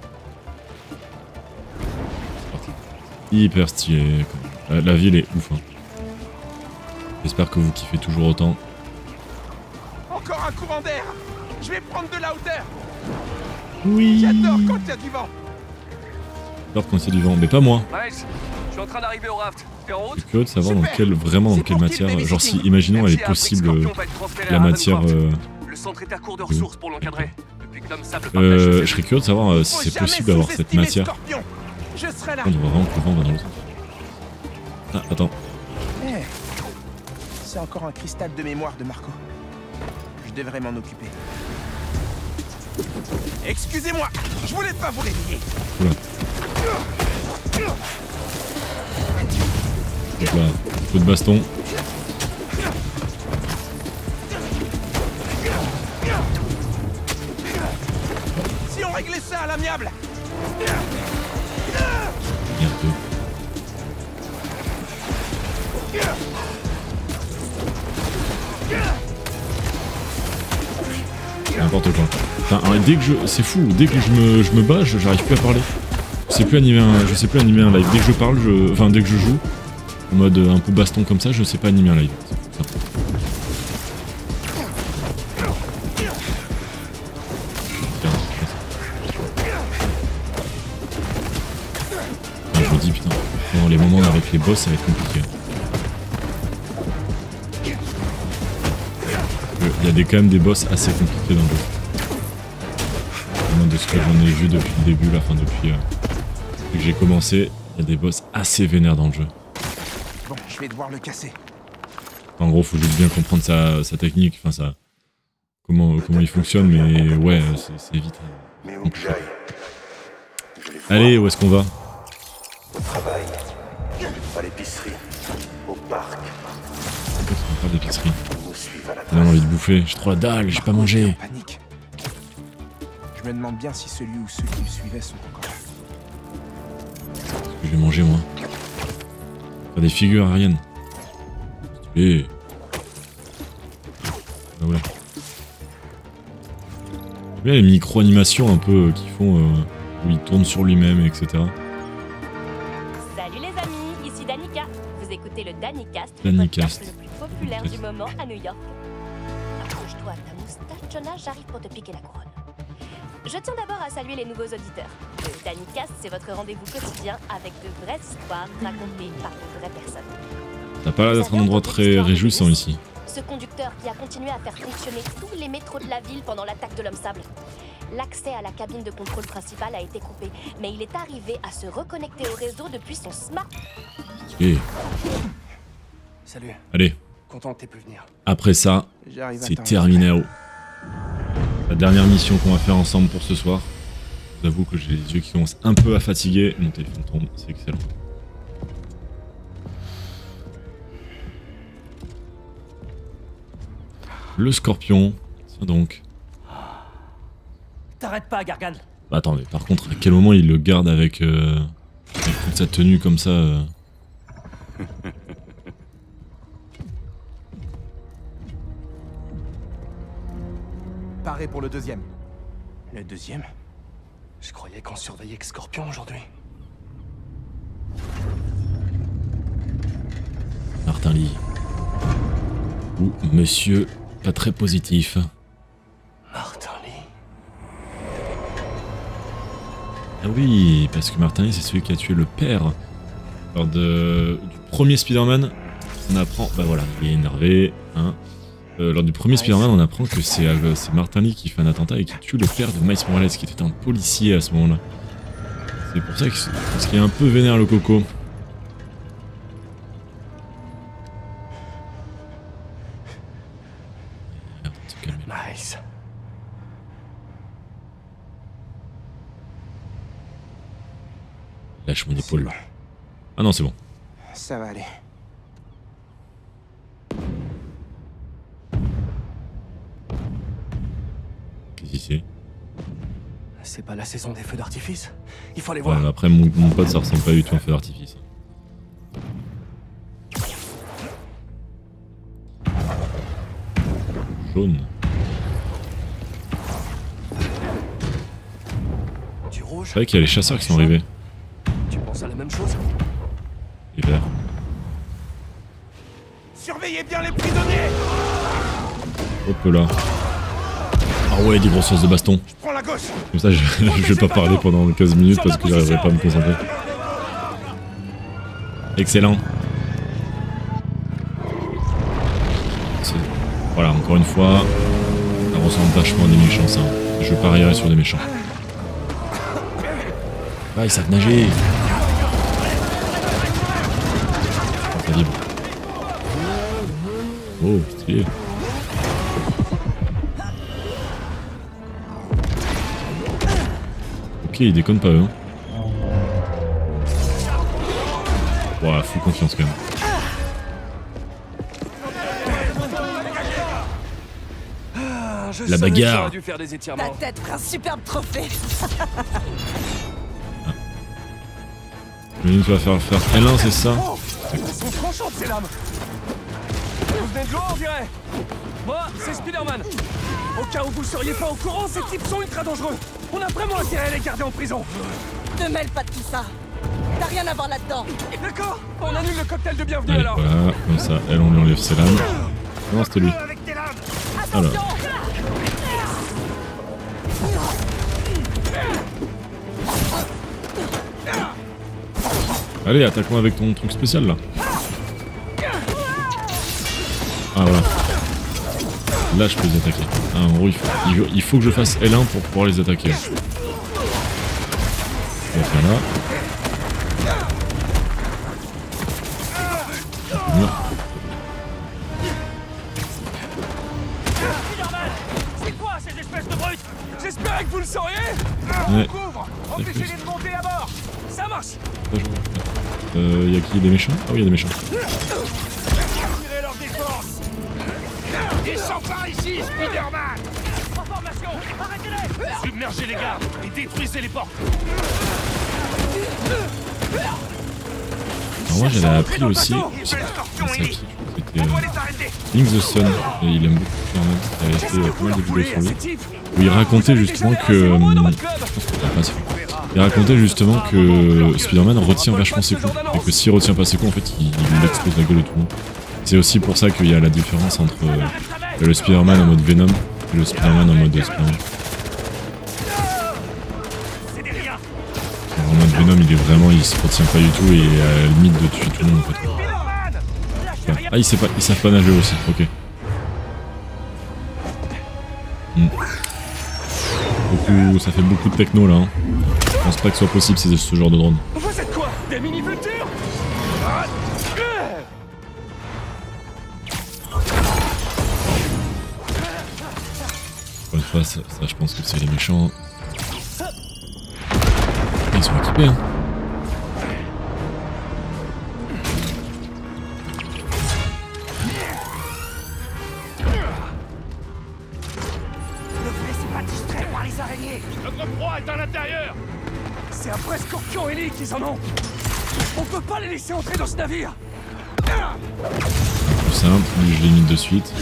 Hyper stylé. La, la ville est ouf. Hein. J'espère que vous kiffez toujours autant. Encore un courant d'air. Je vais prendre de la hauteur. Oui. J'adore quand il y a du vent. J'adore quand il y a du vent, mais pas moi. Miles, je suis en train d'arriver au raft. T'es en route? Je suis curieux de savoir dans quelle, vraiment dans quelle matière. Genre si, imaginons, elle est possible euh, la matière. Euh, Le centre est à court de ressources pour l'encadrer. Depuis que l'homme sable euh, je serais curieux de savoir euh, si c'est possible d'avoir cette matière. Je serai là. On devrait vraiment que le vent va dans l'autre. Ah, attends. Hey, c'est encore un cristal de mémoire de Marco. Je devrais m'en occuper. Excusez-moi, je voulais pas vous réveiller. Oula. Hop là, coup de baston. Si on réglait ça à l'amiable. Merde. N'importe quoi. Enfin, alors, dès que je, c'est fou. Dès que je me, je me bats, je- j'arrive plus à parler. Je sais plus animer un, je sais plus animer un live. Dès que je parle, je, enfin dès que je joue, en mode un peu baston comme ça, je sais pas animer un live. Ça. Je me dis putain, dans les moments avec les boss, ça va être compliqué. Il y a des, quand même des boss assez compliqués dans le jeu. Au moins de ce que j'en ai vu depuis le début, là, enfin depuis, euh, depuis que j'ai commencé, il y a des boss assez vénères dans le jeu. Bon, je vais devoir le casser. En gros, faut juste bien comprendre sa, sa technique, enfin ça, comment, comment il fonctionne, mais ouais, c'est vite. Mais où que j'aille, Allez, où est-ce qu'on va? au travail, à l'épicerie, au parc. faire d'épicerie. J'ai envie de bouffer, j'ai trop la dalle, j'ai pas mangé. Panique. Je me demande bien si celui ou ceux qui me suivaient sont encore là. Je vais manger moi. Faire des figures aériennes. Et ben voilà. J'aime bien les micro-animations un peu euh, qui font euh, où il tourne sur lui-même, et cetera. Salut les amis, ici Danica. Vous écoutez le Danicast, le Danicast. podcast le plus populaire du moment à New York. Accroche-toi à ta moustache, Jonah, j'arrive pour te piquer la couronne. Je tiens d'abord à saluer les nouveaux auditeurs. Le Danicast, c'est votre rendez-vous quotidien avec de vraies histoires racontées par de vraies personnes. Ça n'a pas l'air d'être un endroit très réjouissant ici. Ce conducteur qui a continué à faire fonctionner tous les métros de la ville pendant l'attaque de l'homme sable. L'accès à la cabine de contrôle principale a été coupé, mais il est arrivé à se reconnecter au réseau depuis son smart. Et... Salut. Allez. Content que t'aies pu venir. Après ça, J'arrive à c'est temps. terminé. La dernière mission qu'on va faire ensemble pour ce soir. Je vous avoue que j'ai les yeux qui commencent un peu à fatiguer. Mon téléphone tombe, c'est excellent. Le scorpion, tiens donc. T'arrêtes pas, Gargan. Bah attendez, par contre, à quel moment il le garde avec, euh, avec toute sa tenue comme ça euh... Paré pour le deuxième. Le deuxième? Je croyais qu'on surveillait que Scorpion aujourd'hui. Martin Lee. Ou monsieur pas très positif. Martin Lee. Ah oui, parce que Martin Lee c'est celui qui a tué le père. Lors de, du premier Spider-Man, on apprend... Bah voilà, il est énervé, hein. Euh, lors du premier Spider-Man, on apprend que c'est euh, Martin Lee qui fait un attentat et qui tue le père de Miles Morales, qui était un policier à ce moment-là. C'est pour ça que parce qu'il est un peu vénère le coco. Nice. Lâche mon épaule. Ah non, c'est bon. Ça va aller. Qu'est-ce que c'est? C'est pas la saison des feux d'artifice. Il faut aller voir. Ouais, après, mon, mon pote, ça ressemble pas du tout à un feu d'artifice. Jaune. Du rouge. C'est vrai qu'il y a les chasseurs qui sont arrivés. Tu penses à la même chose? Les verts. Surveillez bien les prisonniers! Hop là. Ah ouais, des grosses faces de baston. Prends la gauche! Comme ça, je, je vais pas parler pendant quinze minutes parce que j'arriverai pas à me concentrer. Excellent. Voilà, encore une fois, ça ressemble vachement à des méchants, ça. Je parierais sur des méchants. Ah, ils savent nager. Oh, ça vibre. Oh, stylé. Ok, ils déconnent pas eux. Ouah, full confiance quand même. La bagarre. Ta tête fera un superbe trophée. Tu vas faire faire L un, c'est ça? Elles sont tranchantes ces lames! Vous venez de loin, on dirait! Moi, c'est Spider-Man! Au cas où vous seriez pas au courant, ces types sont ultra dangereux! On a vraiment intérêt à les garder en prison! Ne mêle pas de tout ça! T'as rien à voir là-dedans! D'accord! On annule le cocktail de bienvenue Allez, alors! voilà, comme ça, elle, on lui enlève ses lames. Non, c'était lui. Alors. Allez, attaque-moi avec ton truc spécial là. Ah voilà. Là je peux les attaquer. Ah, en gros il faut, il, il faut que je fasse L un pour pouvoir les attaquer. Donc voilà. Voilà. C'est quoi ces espèces de brutes? J'espérais que vous le sauriez! Ouais. Couvre! Empêchez-les de monter à bord! Ça marche! Euh, y'a qui? Des méchants? Ah oui, y'a des méchants. Tirez leur défense! Descends par ici, Spider-Man! En formation! Arrêtez-les! Submergez les gardes et détruisez les portes! Alors moi j'avais appris aussi, c'était euh, Link the Sun, et il aime beaucoup Spider-Man, il avait fait euh, pas mal de vidéos sur lui, où il racontait justement que, euh, il racontait justement que Spider-Man retient vachement ses coups, et que s'il retient pas ses coups en fait il, il explose la gueule de tout le monde. C'est aussi pour ça qu'il y a la différence entre euh, le Spider-Man en mode Venom et le Spider-Man en mode Spider-Man. En mode Venom, il est vraiment, il se retient pas du tout et il est à la limite de tuer tout le monde en fait. Ouais. Ah, ils savent pas, ils savent pas nager aussi, ok. Hmm. Beaucoup, ça fait beaucoup de techno là. Hein. Je pense pas que ce soit possible c'est ce genre de drone. Vous êtes quoi? Des mini-vultures? Encore une fois, ça, ça je pense que c'est les méchants. Ils sont équipés hein. Ne vous laissez pas distraire par les araignées. Notre proie est à l'intérieur. C'est un vrai scorpion Ellie qu'ils en ont. On peut pas les laisser entrer dans ce navire. Plus simple, lui je l'émite de suite.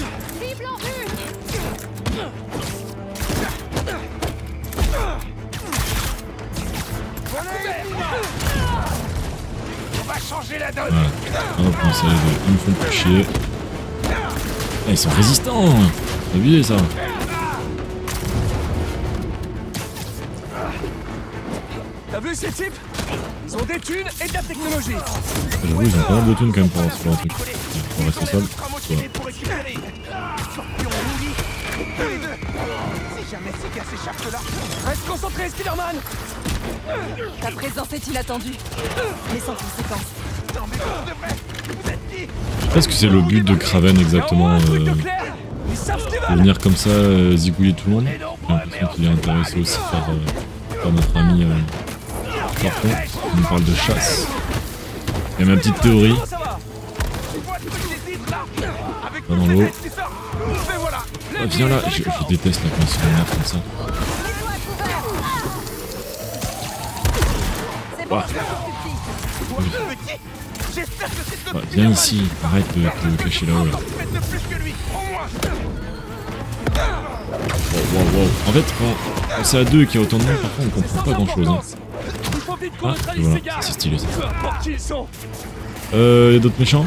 On va changer la donne. Voilà. Hop, on essaie de... Ils me font plus chier. Ah, ils sont résistants. T'as vu ça? T'as vu ces types? Ils ont des thunes et de la technologie. J'avoue, ils ont pas mal de thunes quand même pour, pour un truc. Pour rester seul. Si jamais ces gars s'échappent là. Reste concentré, Spider-Man. Ta présence est inattendue, mais sans conséquence. Non mais vous devrez. Vous êtes qui? Je sais pas ce que c'est le but de Kraven exactement. Euh, de venir comme ça euh, zigouiller tout le monde. J'ai l'impression qu'il est intéressé aussi par, euh, par notre ami euh, Parfon. Il nous parle de chasse. Il y a ma petite théorie. Pas dans l'eau. Ah, viens là, je, je déteste la quand ils se énervent comme ça. Ah. Oui. Ah, viens ici, arrête de te cacher là-haut là. Wow, wow, wow. En fait, quand, quand c'est à deux et qu'il y a autant de monde, parfois on comprend pas grand chose. Hein. Ah, et voilà, c'est stylé ça. Euh, y'a d'autres méchants?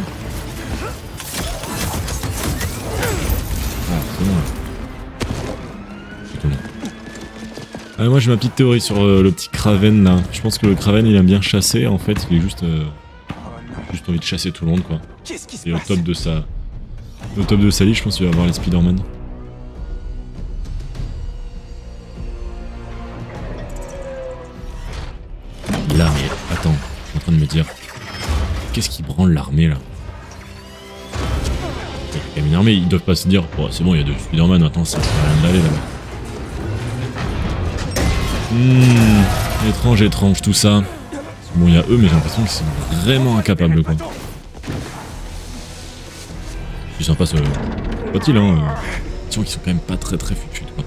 Ah, c'est bon là. C'est bon. Ah, moi j'ai ma petite théorie sur euh, le petit Kraven là. Je pense que le Kraven il aime bien chasser en fait, il est juste, euh, juste envie de chasser tout le monde quoi. Et au top de sa, au top de sa liste, je pense qu'il va avoir les Spider-Man. Là, mais attends, je suis en train de me dire, qu'est-ce qui branle l'armée là? Il y a quand même une armée, ils doivent pas se dire, oh, c'est bon, il y a deux Spider-Man maintenant, ça sert à rien d'aller là-bas. Hmm, étrange, étrange tout ça. Bon, il y a eux, mais j'ai l'impression qu'ils sont vraiment incapables quoi. Ils sont pas ce. Pas-il hein. Ils sont, sont quand même pas très très futus quoi.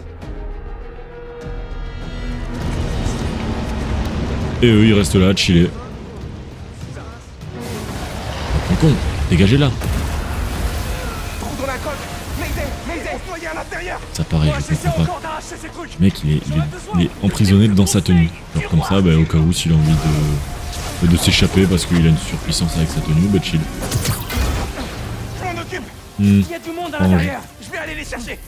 Et eux ils restent là, chiller. Con con, dégagez là. Ça pareil, je comprends pas. Le mec il est, il, est, il est emprisonné dans sa tenue. Alors comme ça, bah, au cas où s'il a envie de, de s'échapper parce qu'il a une surpuissance avec sa tenue, bah chill. Je m'en occupe. Mmh. Il y a du monde à l'intérieur. Je vais aller les chercher.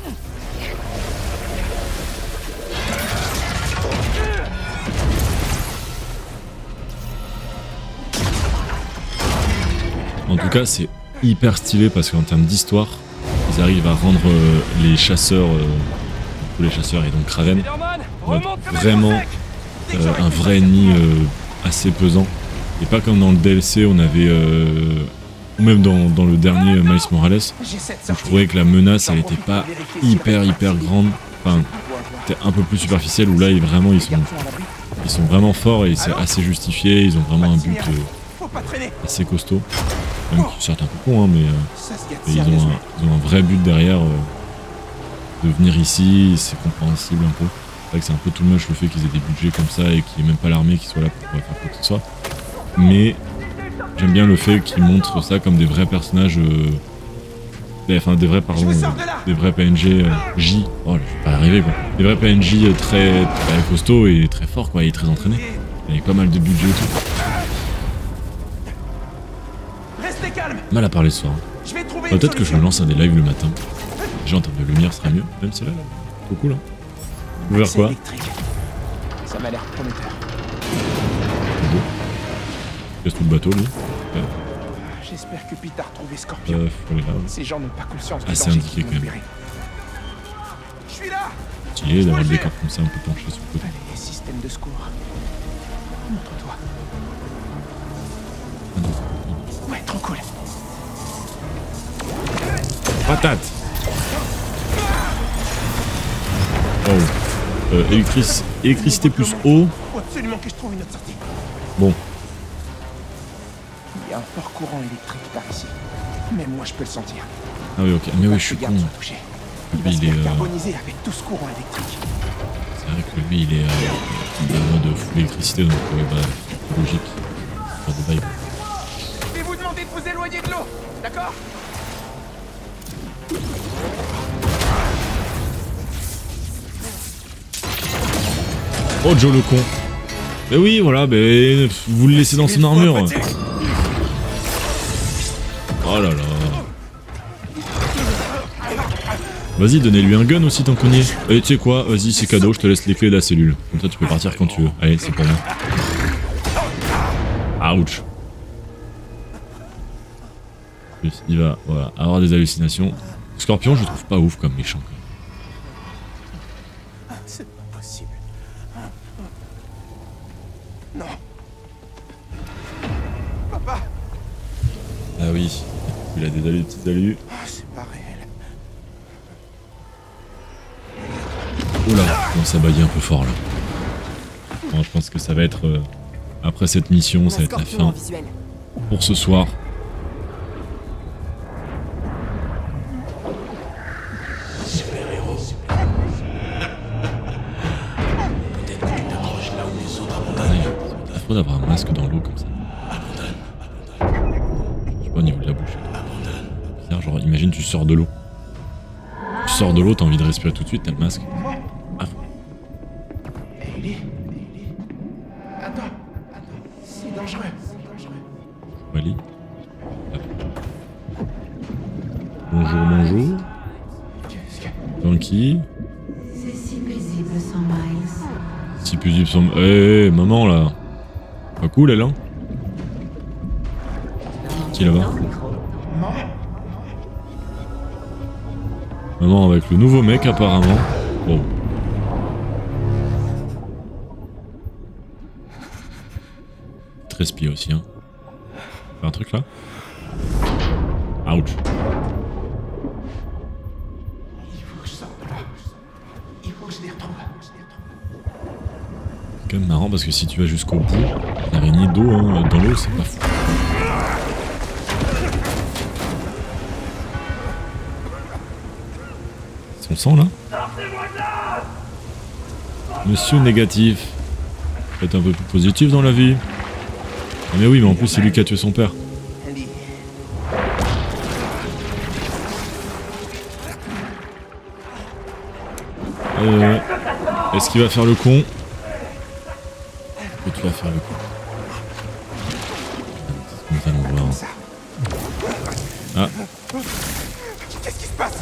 En tout cas, c'est hyper stylé parce qu'en termes d'histoire, ils arrivent à rendre euh, les chasseurs, euh, tous les chasseurs et donc Kraven, vraiment euh, un vrai ennemi euh, assez pesant. Et pas comme dans le D L C, on avait, euh, ou même dans, dans le dernier Miles Morales, où je trouvais que la menace, elle était pas hyper hyper grande. Enfin, c'était un peu plus superficielle. Où là, ils, vraiment, ils sont, ils sont vraiment forts et c'est assez justifié. Ils ont vraiment un but euh, assez costaud. Même qu'ils sortent un peu con, hein, mais euh, ils, ont un, ils ont un vrai but derrière euh, de venir ici, c'est compréhensible un peu. C'est vrai que c'est un peu too much le fait qu'ils aient des budgets comme ça et qu'il n'y ait même pas l'armée qui soit là pour faire quoi que ce soit. Mais j'aime bien le fait qu'ils montrent ça comme des vrais personnages, euh, des, enfin des vrais, pardon, euh, des vrais P N G euh, J, oh je vais pas y arriver quoi, des vrais P N J très, très costauds et très forts quoi, et très entraînés, avec pas mal de budget et tout. Mal à parler ce soir. Hein. Peut-être que je me lance à des lives le matin. Déjà en termes de lumière ce serait mieux, même si là, là trop cool hein. Vous vers quoi? Ça m'a l'air prometteur. Casse tout le bateau lui. Ouais. J'espère que Pete a retrouvé Scorpion. Euh, faut aller là, ouais. Ces gens n'ont pas conscience du ah, c'est danger indiqué qu'ils quand vont même. libérer. Je suis là. Stylé d'avoir le décor comme ça un peu penché sur le côté. Allez, système de secours. Montre-toi. Ouais, trop cool. Patate. Oh. Euh, électric... Électricité plus eau. Faut absolument que je trouve une autre sortie. Bon. Il y a un fort courant électrique par ici. Même moi je peux le sentir. Ah oui ok, mais oui je suis con. Il va il se est faire euh... carboniser avec tout ce courant électrique. C'est vrai que lui il est, euh... il est en mode full électricité donc euh, bah, logique. Pas de vibe. Je vais vous demander de vous éloigner de l'eau, d'accord? Oh Joe le con. Mais oui voilà, mais vous le laissez dans son armure. Oh là là. Vas-y, donnez-lui un gun aussi tant qu'on y est. Et tu sais quoi, vas-y c'est cadeau, je te laisse les clés de la cellule. Comme ça tu peux partir quand tu veux. Allez, c'est pour moi. Ouch. Il va voilà, avoir des hallucinations. Scorpion je trouve pas ouf comme méchant. C'est pas possible. Non. Papa. Ah oui, il a des allus, des petites allus. C'est pas réel. Oula, il commence à bailler un peu fort là. Bon, je pense que ça va être... Euh, après cette mission, ça va être la fin pour ce soir. C'est affreux d'avoir un masque dans l'eau comme ça. Je sais pas au niveau de la bouche. Bizarre, genre imagine tu sors de l'eau. Tu sors de l'eau, t'as envie de respirer tout de suite, t'as le masque. Ah. Ellie, attends, attends, c'est dangereux, c'est dangereux. Wally. Bonjour, bonjour. Donkey. C'est si paisible sans Miles. Si paisible sans... Eh, hey, hey, maman là. Pas cool elle hein. Qui là-bas? Maman avec le nouveau mec apparemment. Oh. Très spie aussi hein. Fait un truc là. Ouch. Il faut que je sorte de là. Il faut que je les retrouve. C'est quand même marrant parce que si tu vas jusqu'au bout, l'araignée d'eau hein, dans l'eau c'est pas fou. Son sang là? Monsieur négatif. Faites un peu plus positif dans la vie. Ah mais oui mais en plus c'est lui qui a tué son père. Euh, Est-ce qu'il va faire le con? Est-ce que tu vas faire le con? Nous allons voir. Ah. Qu'est-ce qui se passe?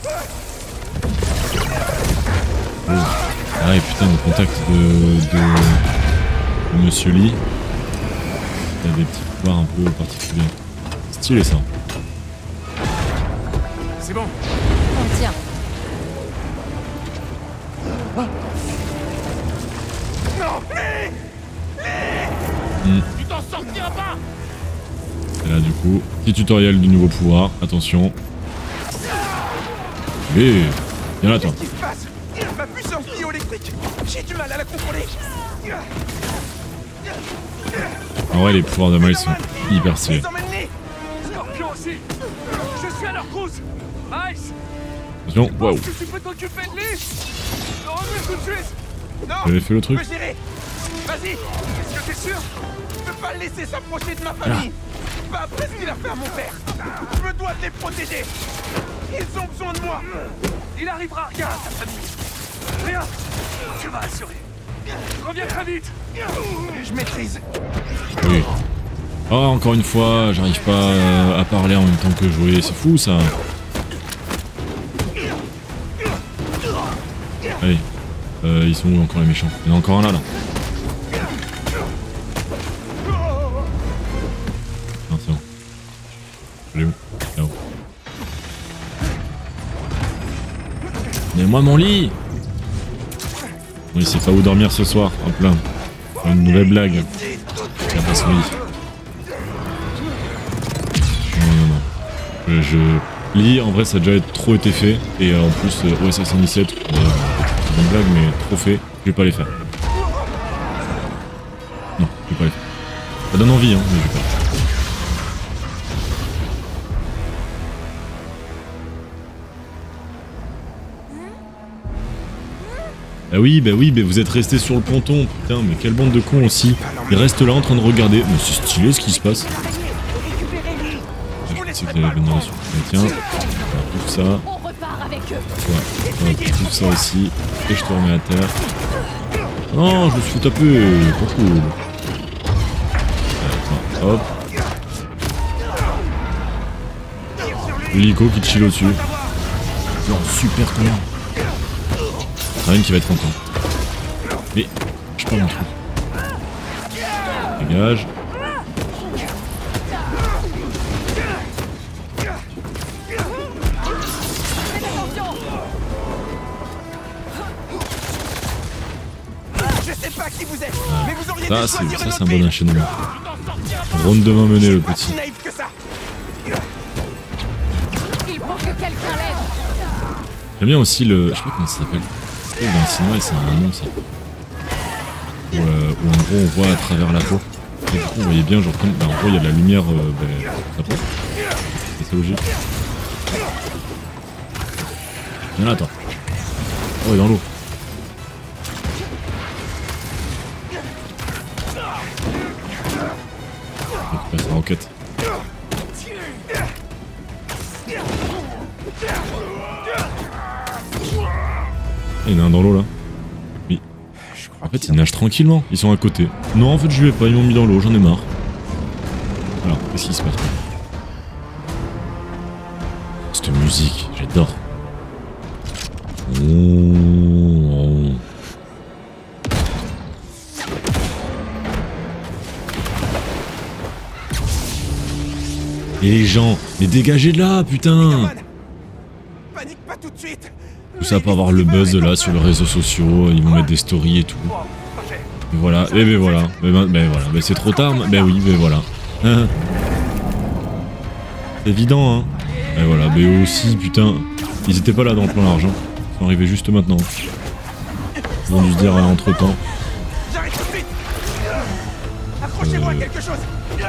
Oh. Ah et putain le contact de, de, de Monsieur Lee. Il a des petits pouvoirs un peu particuliers. Stylé ça. C'est bon. On tient. Hmm. Tu t'en sortiras pas. Et là du coup, petit tutoriel du nouveau pouvoir, attention. Et viens là toi. Qu'est-ce qui se passe? Ma puissance bioélectrique, j'ai du mal à la contrôler. En vrai les pouvoirs de Miles sont hyper stylés. suis à leur crousse. Miles, Attention, waouh. est-ce que tu peux t'occuper de lui? Le remets tout de suite. Non, J'avais fait le truc. je peux gérer. Vas-y, est-ce que t'es sûr? Je peux pas le laisser s'approcher de ma famille. Pas après ce qu'il a fait à mon père. Je me dois de les protéger. Ils ont besoin de moi. Il arrivera rien à sa famille. Rien. Tu vas assurer. Reviens très vite. Je maîtrise. Oui. Ah, encore une fois, j'arrive pas euh, à parler en même temps que jouer. C'est fou ça. Allez. Euh, ils sont où encore les méchants? Il y en a encore un là, là. Non, c'est bon. Je l'ai où? Là-haut. Donnez-moi mon lit! Oui, c'est pas où dormir ce soir. Hop là. Une nouvelle blague. La passe lit. Non, non, non. Je, je... Lit, en vrai, ça a déjà trop été fait. Et euh, en plus, euh, O S S dix-sept, euh, c'est une blague, mais trop fait. Je vais pas les faire. Non, je vais pas les faire. Ça donne envie, hein, mais je vais pas. Ah oui, bah oui, bah vous êtes restés sur le ponton, putain, mais quelle bande de cons aussi. Ils restent là en train de regarder. Mais c'est stylé ce qui se passe. Je sais que j'avais une relation. Tiens, tout ça. Ouais, ouais, tout ça aussi. Et je te remets à terre. Non, je me suis fait taper. Pas cool. Attends, hop. L'hélico qui chill au-dessus. Genre super con. Rien qui va être content. Mais je prends mon truc. Dégage. Je sais pas qui vous êtes, mais vous auriez Ça, c'est ça, c'est un bon enchaînement. Ronde de main menée, le petit. Il faut que quelqu'un l'aide. J'aime bien aussi le... Je sais pas comment ça s'appelle. Dans le cinéma, c'est un nom ça. Où, euh, où en gros on voit à travers la peau. Et du coup vous voyez bien genre comme... Bah, en gros il y a de la lumière euh, bah, ça passe. C'est logique. Viens là attends. Oh il est dans l'eau. Récupère sa roquette. Il y en a un dans l'eau là. Oui. En fait ils nagent tranquillement, ils sont à côté. Non en fait je vais pas, ils m'ont mis dans l'eau, j'en ai marre. Alors, qu'est-ce qui se passe? Cette musique, j'adore. Oh. Et les gens, mais dégagez de là, putain! Panique pas tout de suite. Tout ça pour avoir le buzz là sur les réseaux sociaux, ils vont mettre des stories et tout. Et voilà, et ben voilà, ben, ben, ben voilà, ben c'est trop tard, ben oui, ben voilà. C'est évident hein. Et voilà, ben eux aussi, putain, ils étaient pas là dans le plan large, hein. Ils sont arrivés juste maintenant. Ils ont dû se dire euh, entre temps. J'arrive tout de suite. Accrochez-moi à quelque chose.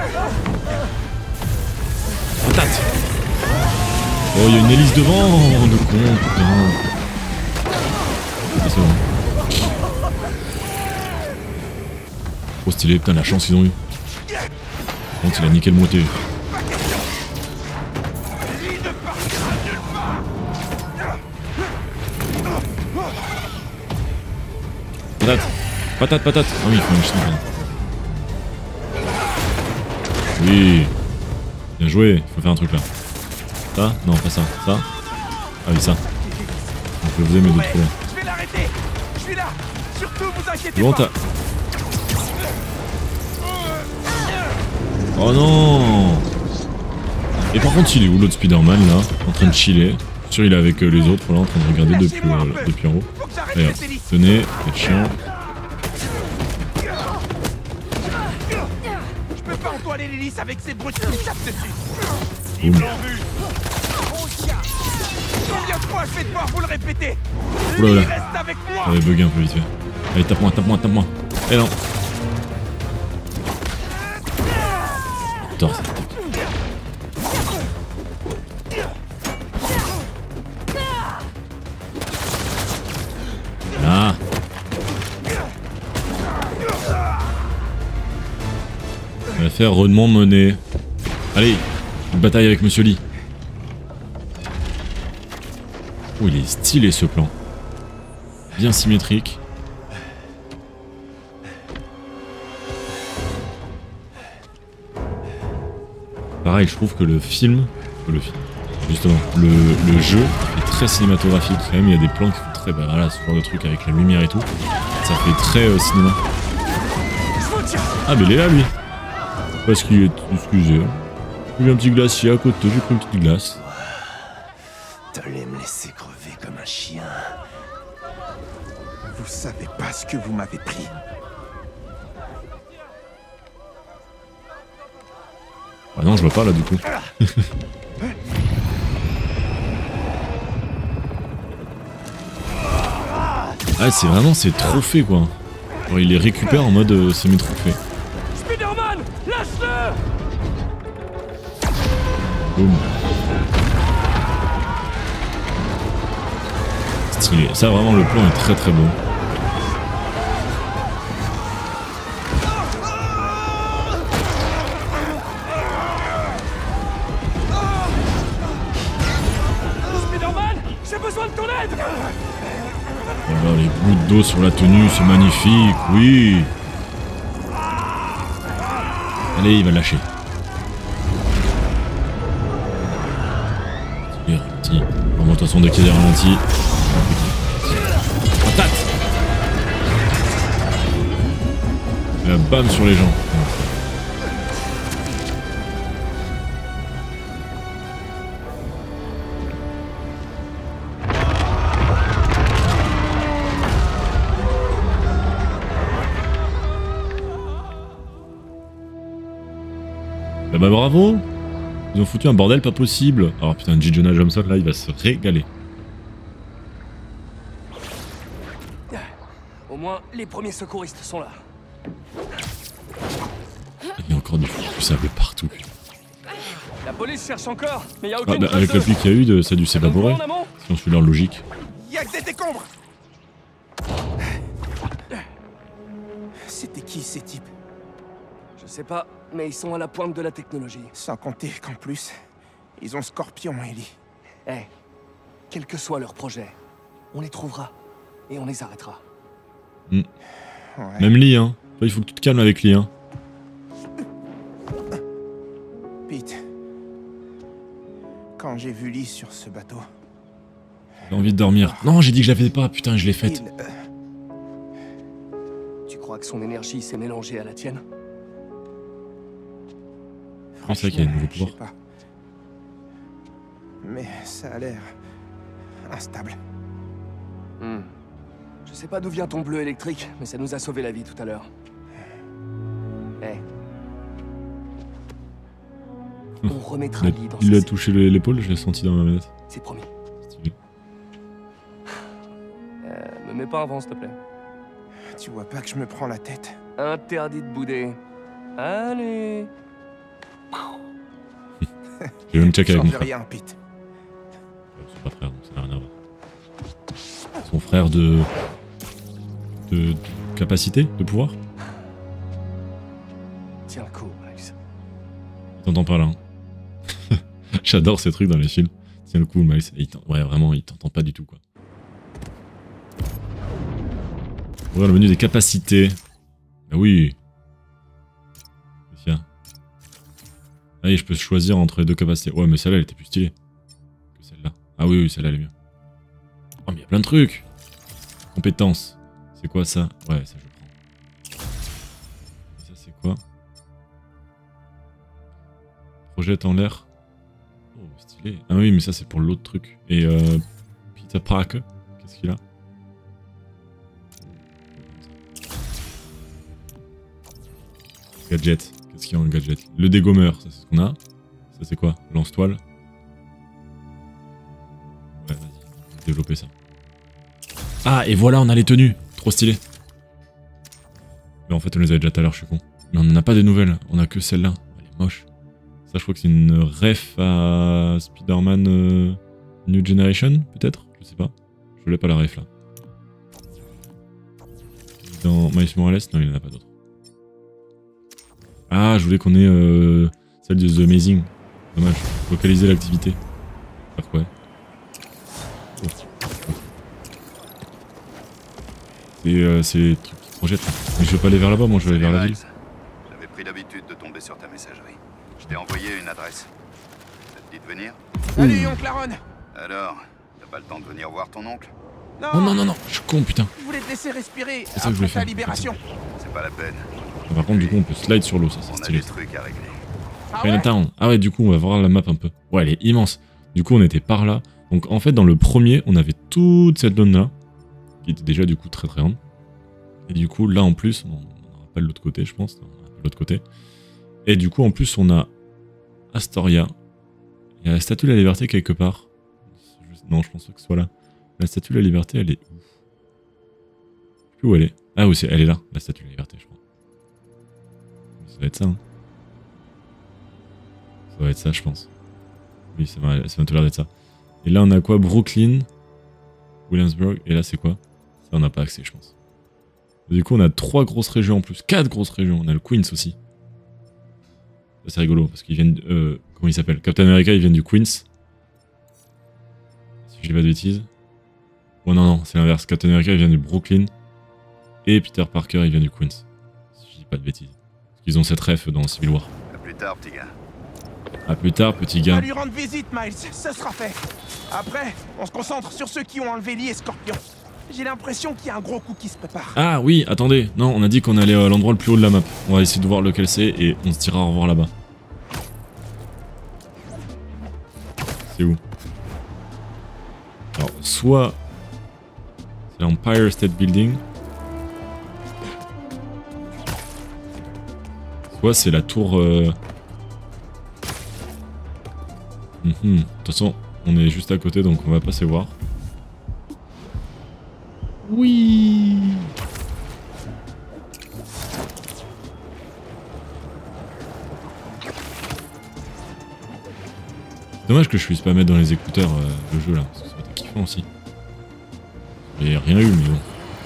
Patate. Oh, il y a une hélice devant, de con, putain. C'est bon. Trop stylé, putain, la chance qu'ils ont eu. Par contre, il a niqué le moitié. Patate. Patate, patate. Ah oui, il faut une chine, pardon. Oui. Bien joué, il faut faire un truc là. Ça? Non, pas ça. Ça? Ah oui, ça. Donc je faisais mes deux trous là. Je vais l'arrêter. Je suis là. Surtout, vous inquiétez Bon, pas. t'as... Oh non! Et par contre, il est où l'autre Spider-Man là? En train de chiller. Sûr, il est avec euh, les autres là, en train de regarder depuis, euh, depuis en haut. Regarde, tenez, c'est chiant. Je peux pas entoiler l'hélice avec ces brutes qui me tapent dessus. Boum. Combien de fois je vais devoir vous le répéter? Oula là. Reste avec moi. Ça avait bugué un peu vite fait. Allez, tape-moi, tape-moi, tape-moi. Eh non. Putain, ça tape. L'affaire rondement menée. Allez, une bataille avec Monsieur Lee. Oh, il est stylé ce plan. Bien symétrique. Pareil, je trouve que le film... Le film... Justement, le, le jeu est très cinématographique. Quand même, il y a des plans qui font très... Bah voilà, ce genre de truc avec la lumière et tout. Ça fait très euh, cinéma. Ah, mais il est là, lui. Parce qu'il est... Excusez. J'ai eu un petit glacier à côté, j'ai pris une petite glace. T'allais me laisser crever comme un chien. Vous savez pas ce que vous m'avez pris. Ah non, je vois pas là du coup. Ah, c'est vraiment ses trophées quoi. Alors, il les récupère en mode euh, c'est mes trophées. Spider-Man, lâche-le! Boum. Stylé. Ça vraiment le plan est très très beau. Spider-Man, j'ai besoin de ton aide! Voilà, les gouttes d'eau sur la tenue, c'est magnifique, oui. Allez, il va lâcher. Il est ralenti. Bon, de toute façon, dès qu'il est ralenti. Patate! Et là, bam sur les gens. Bah, bah bravo! Ils ont foutu un bordel pas possible. Alors putain, J. Jonah Jameson là, il va se régaler. Au moins, les premiers secouristes sont là. Il y a encore du fou sable partout. La police cherche encore, mais y a Ah, aucune bah, trace avec la de- pluie qu'il y a eu, de, ça a dû s'évaporer. Si on suit leur logique. Y'a que des décombres. C'était qui ces types? Je sais pas, mais ils sont à la pointe de la technologie. Sans compter qu'en plus, ils ont Scorpion, Ellie. Eh, quel que soit leur projet, on les trouvera et on les arrêtera. Mm. Ouais. Même Lee, hein. Toi, il faut que tu te calmes avec Lee, hein. Pete, quand j'ai vu Lee sur ce bateau, J'ai envie de dormir. Non, j'ai dit que je l'avais pas, putain, je l'ai faite. il, euh, Tu crois que son énergie s'est mélangée à la tienne? C'est ça qu'il y a de nouveaux je sais pouvoirs. pas. Mais ça a l'air instable. Hmm. Je sais pas d'où vient ton bleu électrique, mais ça nous a sauvé la vie tout à l'heure. Eh. On remettra Il a, Lee dans il sa a touché le- l'épaule, je l'ai senti dans ma manette. C'est promis. Stylé. Euh, me mets pas avant, s'il te plaît. Tu vois pas que je me prends la tête? Interdit de bouder. Allez. J'ai même checké avec mon Change frère. rien, Pete. C'est pas frère, donc ça n'a rien à voir. Son frère de... de... de capacité, de pouvoir. Tiens le coup, Max. T'entends pas là. Hein. J'adore ces trucs dans les films. Tiens le coup, Miles. Et il t'en- ouais, vraiment, il t'entend pas du tout, quoi. Ouvrir le menu des capacités. Ah oui. Tiens. Ah oui, je peux choisir entre les deux capacités. Ouais, mais celle-là, elle était plus stylée que celle-là. Ah oui, oui, celle-là, elle est mieux. Oh, mais il y a plein de trucs. Compétences. C'est quoi ça? Ouais, ça, je prends. Et ça, c'est quoi? Projette en l'air. Oh, stylé. Ah oui, mais ça, c'est pour l'autre truc. Et euh, Peter Parker, qu'est-ce qu'il a? Gadget. Qu'est-ce qu'il y a en gadget? Le dégommeur, ça c'est ce qu'on a. Ça c'est quoi? Lance-toile. Ouais, vas-y. Développer ça. Ah, et voilà, on a les tenues. Trop stylé. Mais en fait, on les avait déjà tout à l'heure, je suis con. Mais on n'en a pas de nouvelles. On a que celle-là. Elle est moche. Ça, je crois que c'est une ref à Spider-Man euh, New Generation, peut-être? Je sais pas. Je l'ai pas la ref là. Dans Miles Morales, non, il n'y en a pas d'autres. Ah, je voulais qu'on ait euh, celle de The Amazing. Dommage. Localiser l'activité. Faire quoi? Oh. Oh. Et euh, c'est les trucs qui projettent. Mais je veux pas aller vers là-bas, moi je veux aller vers la ville. J'avais pris l'habitude de tomber sur ta messagerie. Je t'ai envoyé une adresse. Ça te dit de venir? Salut, oncle Aaron. Alors, t'as pas le temps de venir voir ton oncle? Non, oh non, non, non, je suis con, putain. Je voulais te laisser respirer C'est ça que je voulais après ta faire. libération. C'est pas la peine. Ah, par contre, du coup, on peut slide sur l'eau, ça c'est On a stylé. des trucs à régler. Ah ouais? Chinatown. Ah ouais, du coup, on va voir la map un peu. Ouais, elle est immense. Du coup, on était par là. Donc, en fait, dans le premier, on avait toute cette zone-là, qui était déjà, du coup, très très grande. Et du coup, là, en plus, bon, on n'aura pas de l'autre côté, je pense. On aura de l'autre côté. Et du coup, en plus, on a Astoria. Il y a la Statue de la Liberté quelque part. Non, je pense pas que ce soit là. La Statue de la Liberté, elle est où? Je sais plus où elle est. Ah oui, elle est là, la Statue de la Liberté, je crois. Ça va être ça, hein. Ça va être ça, je pense. Oui, ça m'a tout l'air d'être ça. Et là, on a quoi? Brooklyn, Williamsburg, et là, c'est quoi? Ça, on n'a pas accès, je pense. Du coup, on a trois grosses régions en plus. Quatre grosses régions. On a le Queens aussi. C'est rigolo, parce qu'ils viennent... Euh, comment il s'appelle? Captain America, ils viennent du Queens. Si je dis pas de bêtises. Oh non, non, c'est l'inverse. Captain America, il vient du Brooklyn. Et Peter Parker, il vient du Queens. Si je dis pas de bêtises. Parce qu'ils ont cette ref dans Civil War. À plus tard, petit gars. A plus tard, petit On gars. va lui rendre visite, Miles. Ça sera fait. Après, on se concentre sur ceux qui ont enlevé Lee et Scorpion. J'ai l'impression qu'il y a un gros coup qui se prépare. Ah oui, attendez. Non, on a dit qu'on allait à l'endroit le plus haut de la map. On va essayer de voir lequel c'est et on se dira au revoir là-bas. C'est où? Alors, soit... c'est l'Empire State Building. Soit c'est la tour... Euh... Mm-hmm. De toute façon, on est juste à côté, donc on va passer voir. Oui. C'est dommage que je puisse pas mettre dans les écouteurs euh, le jeu là, parce que ça va être kiffant aussi. J'ai rien eu, mais bon.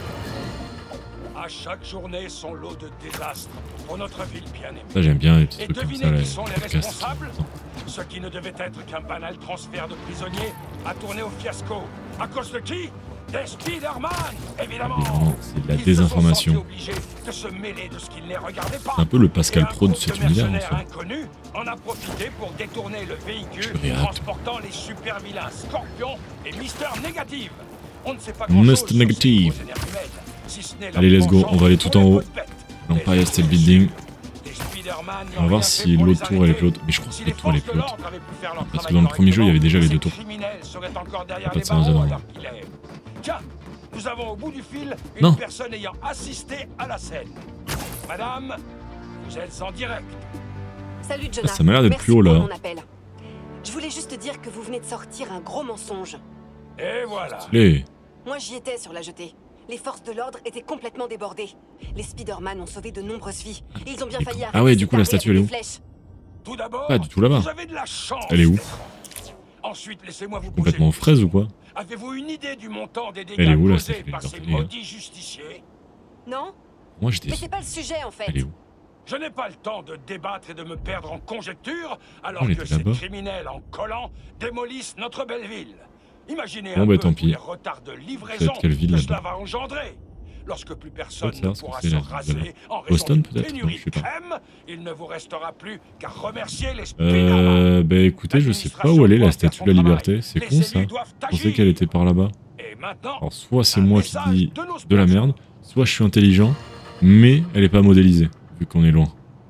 À chaque journée, son lot de désastres pour notre ville bien aimée. Ça j'aime bien les petits Et trucs comme devinez ça, qui les sont les podcasts. responsables? Ce qui ne devait être qu'un banal transfert de prisonniers a tourné au fiasco. À cause de qui? Des Spider-Man, évidemment. Évidemment, c'est de la Ils se désinformation. sont sentis obligés de se mêler de ce qu'ils ne les regardaient pas. C'est un peu le Pascal Et un Pro de groupe cet de univers en mercenaires soi. inconnus en a profité pour détourner le véhicule Je vais transportant les super vilains Scorpion et Mister Négative. On ne sait pas Mister Negative. Allez, let's go, on va aller tout en haut. L'Empire State Building. On va voir si l'autre tour elle est plus haute. Mais je crois que l'autre tour elle est plus haute. Parce que dans le premier jeu il y avait déjà les deux tours. Il n'y a pas de Saint-Jean. Tiens, nous avons au bout du fil une Non. personne ayant assisté à la scène. Madame, vous êtes en direct. Salut Jonah. Ah, ça m'a l'air d'être Merci plus haut, là. pour mon appel. Je voulais juste dire que vous venez de sortir un gros mensonge. Et voilà. Les... Moi j'y étais sur la jetée. Les forces de l'ordre étaient complètement débordées. Les Spider-Man ont sauvé de nombreuses vies. Et ils ont bien failli arrêter Ah ouais, du ces coup la tarés statue elle est avec où? des flèches. Tout d'abord, Pas du tout là-bas. vous avez de la chance. Elle est où? Ensuite, laissez-moi vous poser Complètement une fraise ou quoi? Avez-vous une idée du montant des dégâts Elle est où, la causés statue de par ces Liberté, les gars maudits justiciers? Non? Moi j'étais... Mais c'est pas le sujet en fait. Elle est où? Je n'ai pas le temps de débattre et de me perdre en conjectures alors Oh, elle que était ces là-bas. criminels en collant démolissent notre belle ville. Imaginez Bon, un bah, peu tant tous pis. les retards de livraison Peut-être quelle ville, que là-bas. cela va engendrer. Lorsque plus personne Peut-être ne ce que pourra c'est, se la- raser là-bas. en raison Boston, d'une peut-être? pénurie Non, je sais de pas. crème, il ne vous restera plus qu'à remercier les Spider-Man. Euh... Bah écoutez, je sais pas où elle est la statue de la liberté. C'est con ça. Je pensais qu'elle était par là-bas. Et maintenant, Alors soit c'est moi qui dis de la merde, soit je suis intelligent, mais elle est pas modélisée, vu qu'on est loin.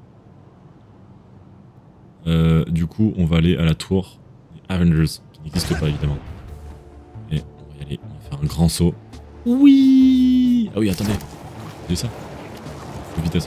Euh, du coup, on va aller à la tour des Avengers, qui n'existe pas évidemment. Et on va y aller, on va faire un grand saut. Oui. Ah oui, attendez. C'est ça. Full vitesse.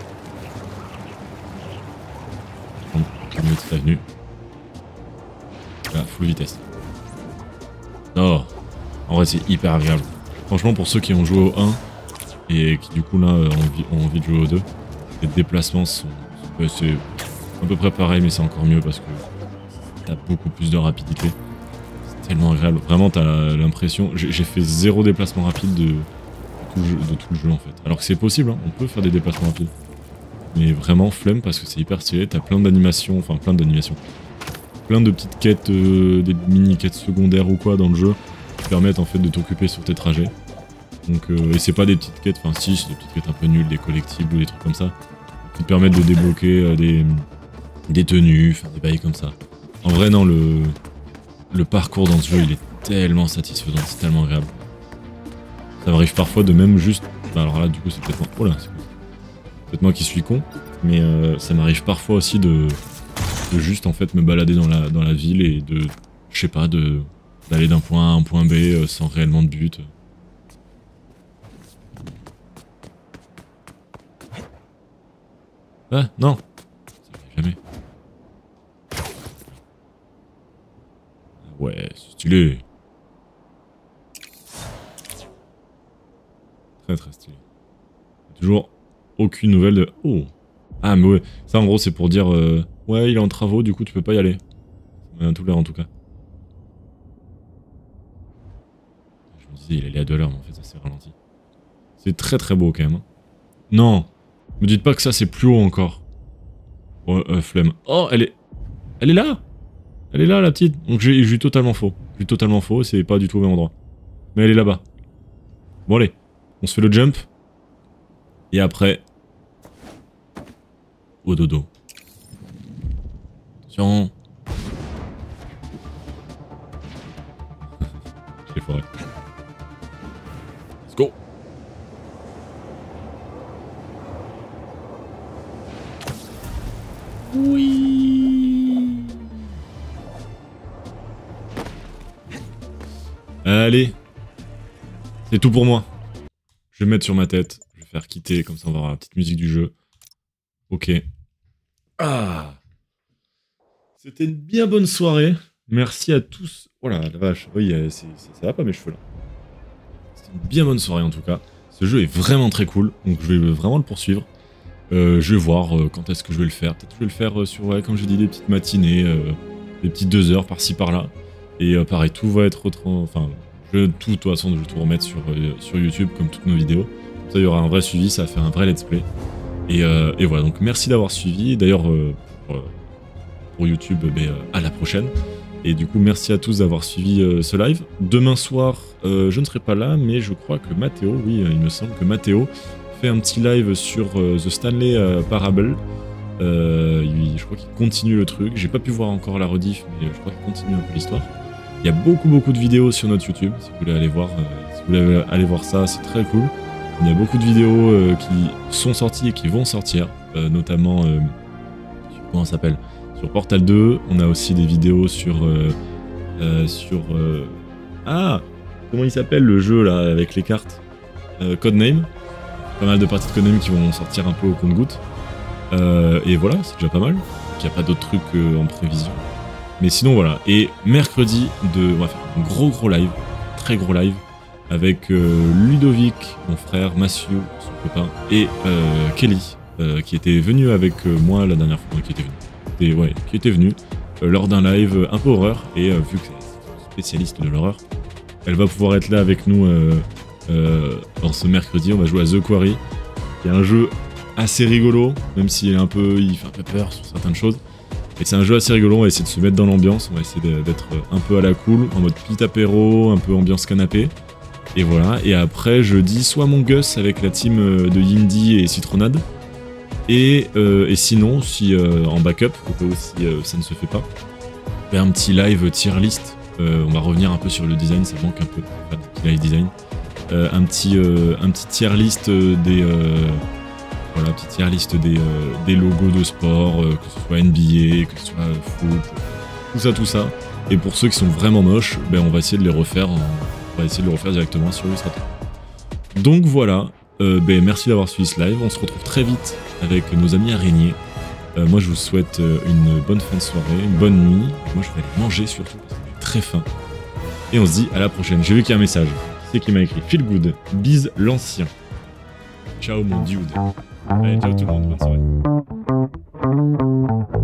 On prend une petite avenue. Là, full vitesse. Oh. En vrai, c'est hyper agréable. Franchement, pour ceux qui ont joué au un et qui du coup là ont envie, ont envie de jouer au deux, les déplacements sont... sont- c'est à peu près pareil, mais c'est encore mieux parce que t'as beaucoup plus de rapidité. C'est tellement agréable. Vraiment, t'as l'impression... J'ai j'ai fait zéro déplacement rapide de, de, tout le jeu, de tout le jeu en fait. Alors que c'est possible, hein. On peut faire des déplacements rapides. mais vraiment flemme parce que c'est hyper stylé. T'as plein d'animations, enfin plein d'animations. Plein de petites quêtes, euh, des mini-quêtes secondaires ou quoi dans le jeu qui permettent en fait de t'occuper sur tes trajets. Donc, euh, et c'est pas des petites quêtes, enfin si, c'est des petites quêtes un peu nulles, des collectibles ou des trucs comme ça, qui te permettent de débloquer euh, des, des tenues, enfin des bails comme ça. En vrai non, le, le parcours dans ce jeu il est tellement satisfaisant, c'est tellement agréable. Ça m'arrive parfois de même juste, bah alors là du coup c'est peut-être moi, oh là, c'est peut-être moi qui suis con, mais euh, ça m'arrive parfois aussi de, de juste en fait me balader dans la, dans la ville et de, je sais pas, de d'aller d'un point A à un point B euh, sans réellement de but. Ah, non, ça arrive jamais. Ouais, c'est stylé. Très très stylé. Toujours aucune nouvelle de... Oh. Ah mais ouais, ça en gros c'est pour dire... Euh... Ouais, il est en travaux, du coup tu peux pas y aller. Ça m'a tout l'air en tout cas. Je me disais il allait à deux heures, mais en fait ça s'est ralenti. C'est très très beau quand même. Non, me dites pas que ça c'est plus haut encore. Oh, euh, flemme. Oh, elle est... Elle est là. Elle est là la petite. Donc j'ai eu totalement faux. J'ai eu totalement faux, c'est pas du tout au même endroit. Mais elle est là-bas. Bon allez, on se fait le jump. Et après... Au dodo. Attention. Je l'ai foiré. Let's go. Oui. Allez. C'est tout pour moi. Je vais me mettre sur ma tête. Je vais faire quitter, comme ça on va avoir la petite musique du jeu. Ok. Ah. C'était une bien bonne soirée. Merci à tous. Oh là, la vache. Oui, c'est, c'est, ça va pas mes cheveux là. C'était une bien bonne soirée en tout cas. Ce jeu est vraiment très cool. Donc je vais vraiment le poursuivre. Euh, je vais voir euh, quand est-ce que je vais le faire. Peut-être que je vais le faire euh, sur, ouais, comme j'ai dit, des petites matinées, euh, des petites deux heures par-ci par-là. Et euh, pareil, tout va être autre... Enfin, je, tout, de toute façon, je vais tout remettre sur, euh, sur YouTube, comme toutes nos vidéos. Comme ça, il y aura un vrai suivi, ça va faire un vrai let's play. Et, euh, et voilà, donc merci d'avoir suivi. D'ailleurs, euh, pour, pour YouTube, ben, euh, à la prochaine. Et du coup, merci à tous d'avoir suivi euh, ce live. Demain soir, euh, je ne serai pas là, mais je crois que Mathéo, oui, il me semble que Mathéo fait un petit live sur euh, The Stanley euh, Parable. Euh, il, je crois qu'il continue le truc. J'ai pas pu voir encore la rediff, mais je crois qu'il continue un peu l'histoire. Il y a beaucoup beaucoup de vidéos sur notre YouTube, si vous voulez aller voir, euh, si vous voulez aller voir ça, c'est très cool. Il y a beaucoup de vidéos euh, qui sont sorties et qui vont sortir, euh, notamment, euh, comment ça s'appelle, sur Portal deux. On a aussi des vidéos sur, euh, euh, sur, euh, ah, comment il s'appelle le jeu là avec les cartes, euh, Codename. Pas mal de parties de Codename qui vont sortir un peu au compte-gouttes. Euh, et voilà, c'est déjà pas mal. Il n'y a pas d'autres trucs euh, en prévision. Mais sinon voilà. Et mercredi, de, on va faire un gros gros live, très gros live, avec euh, Ludovic, mon frère, Mathieu, son copain, et euh, Kelly, euh, qui était venu avec euh, moi la dernière fois, qui était venu, et, ouais, qui était venu euh, lors d'un live un peu horreur, et euh, vu que c'est spécialiste de l'horreur, elle va pouvoir être là avec nous euh, euh, dans ce mercredi. On va jouer à The Quarry, qui est un jeu assez rigolo, même s'il est un peu, il fait un peu peur sur certaines choses. Et c'est un jeu assez rigolo, on va essayer de se mettre dans l'ambiance, on va essayer d'être un peu à la cool, en mode petit apéro, un peu ambiance canapé. Et voilà, et après jeudi, soit mon Gus avec la team de Yindy et Citronade. Et, euh, et sinon, si euh, en backup, au cas où si euh, ça ne se fait pas, faire un petit live tier list. Euh, on va revenir un peu sur le design, ça manque un peu de faire des petits live design. Euh, un, petit, euh, un petit tier list des... Euh, Voilà, petite tier liste des, euh, des logos de sport, euh, que ce soit N B A, que ce soit foot, tout ça, tout ça. Et pour ceux qui sont vraiment moches, ben on va essayer de les refaire, en... on va essayer de les refaire directement sur Illustrator. Donc voilà, euh, ben merci d'avoir suivi ce live. On se retrouve très vite avec nos amis araignées. Euh, moi, je vous souhaite une bonne fin de soirée, une bonne nuit. Moi, je vais aller manger surtout parce que j'ai très faim. Et on se dit à la prochaine. J'ai vu qu'il y a un message. C'est qui m'a écrit Feel good, bise l'ancien. Ciao mon dude. Allez, ciao tout le monde, bonne soirée.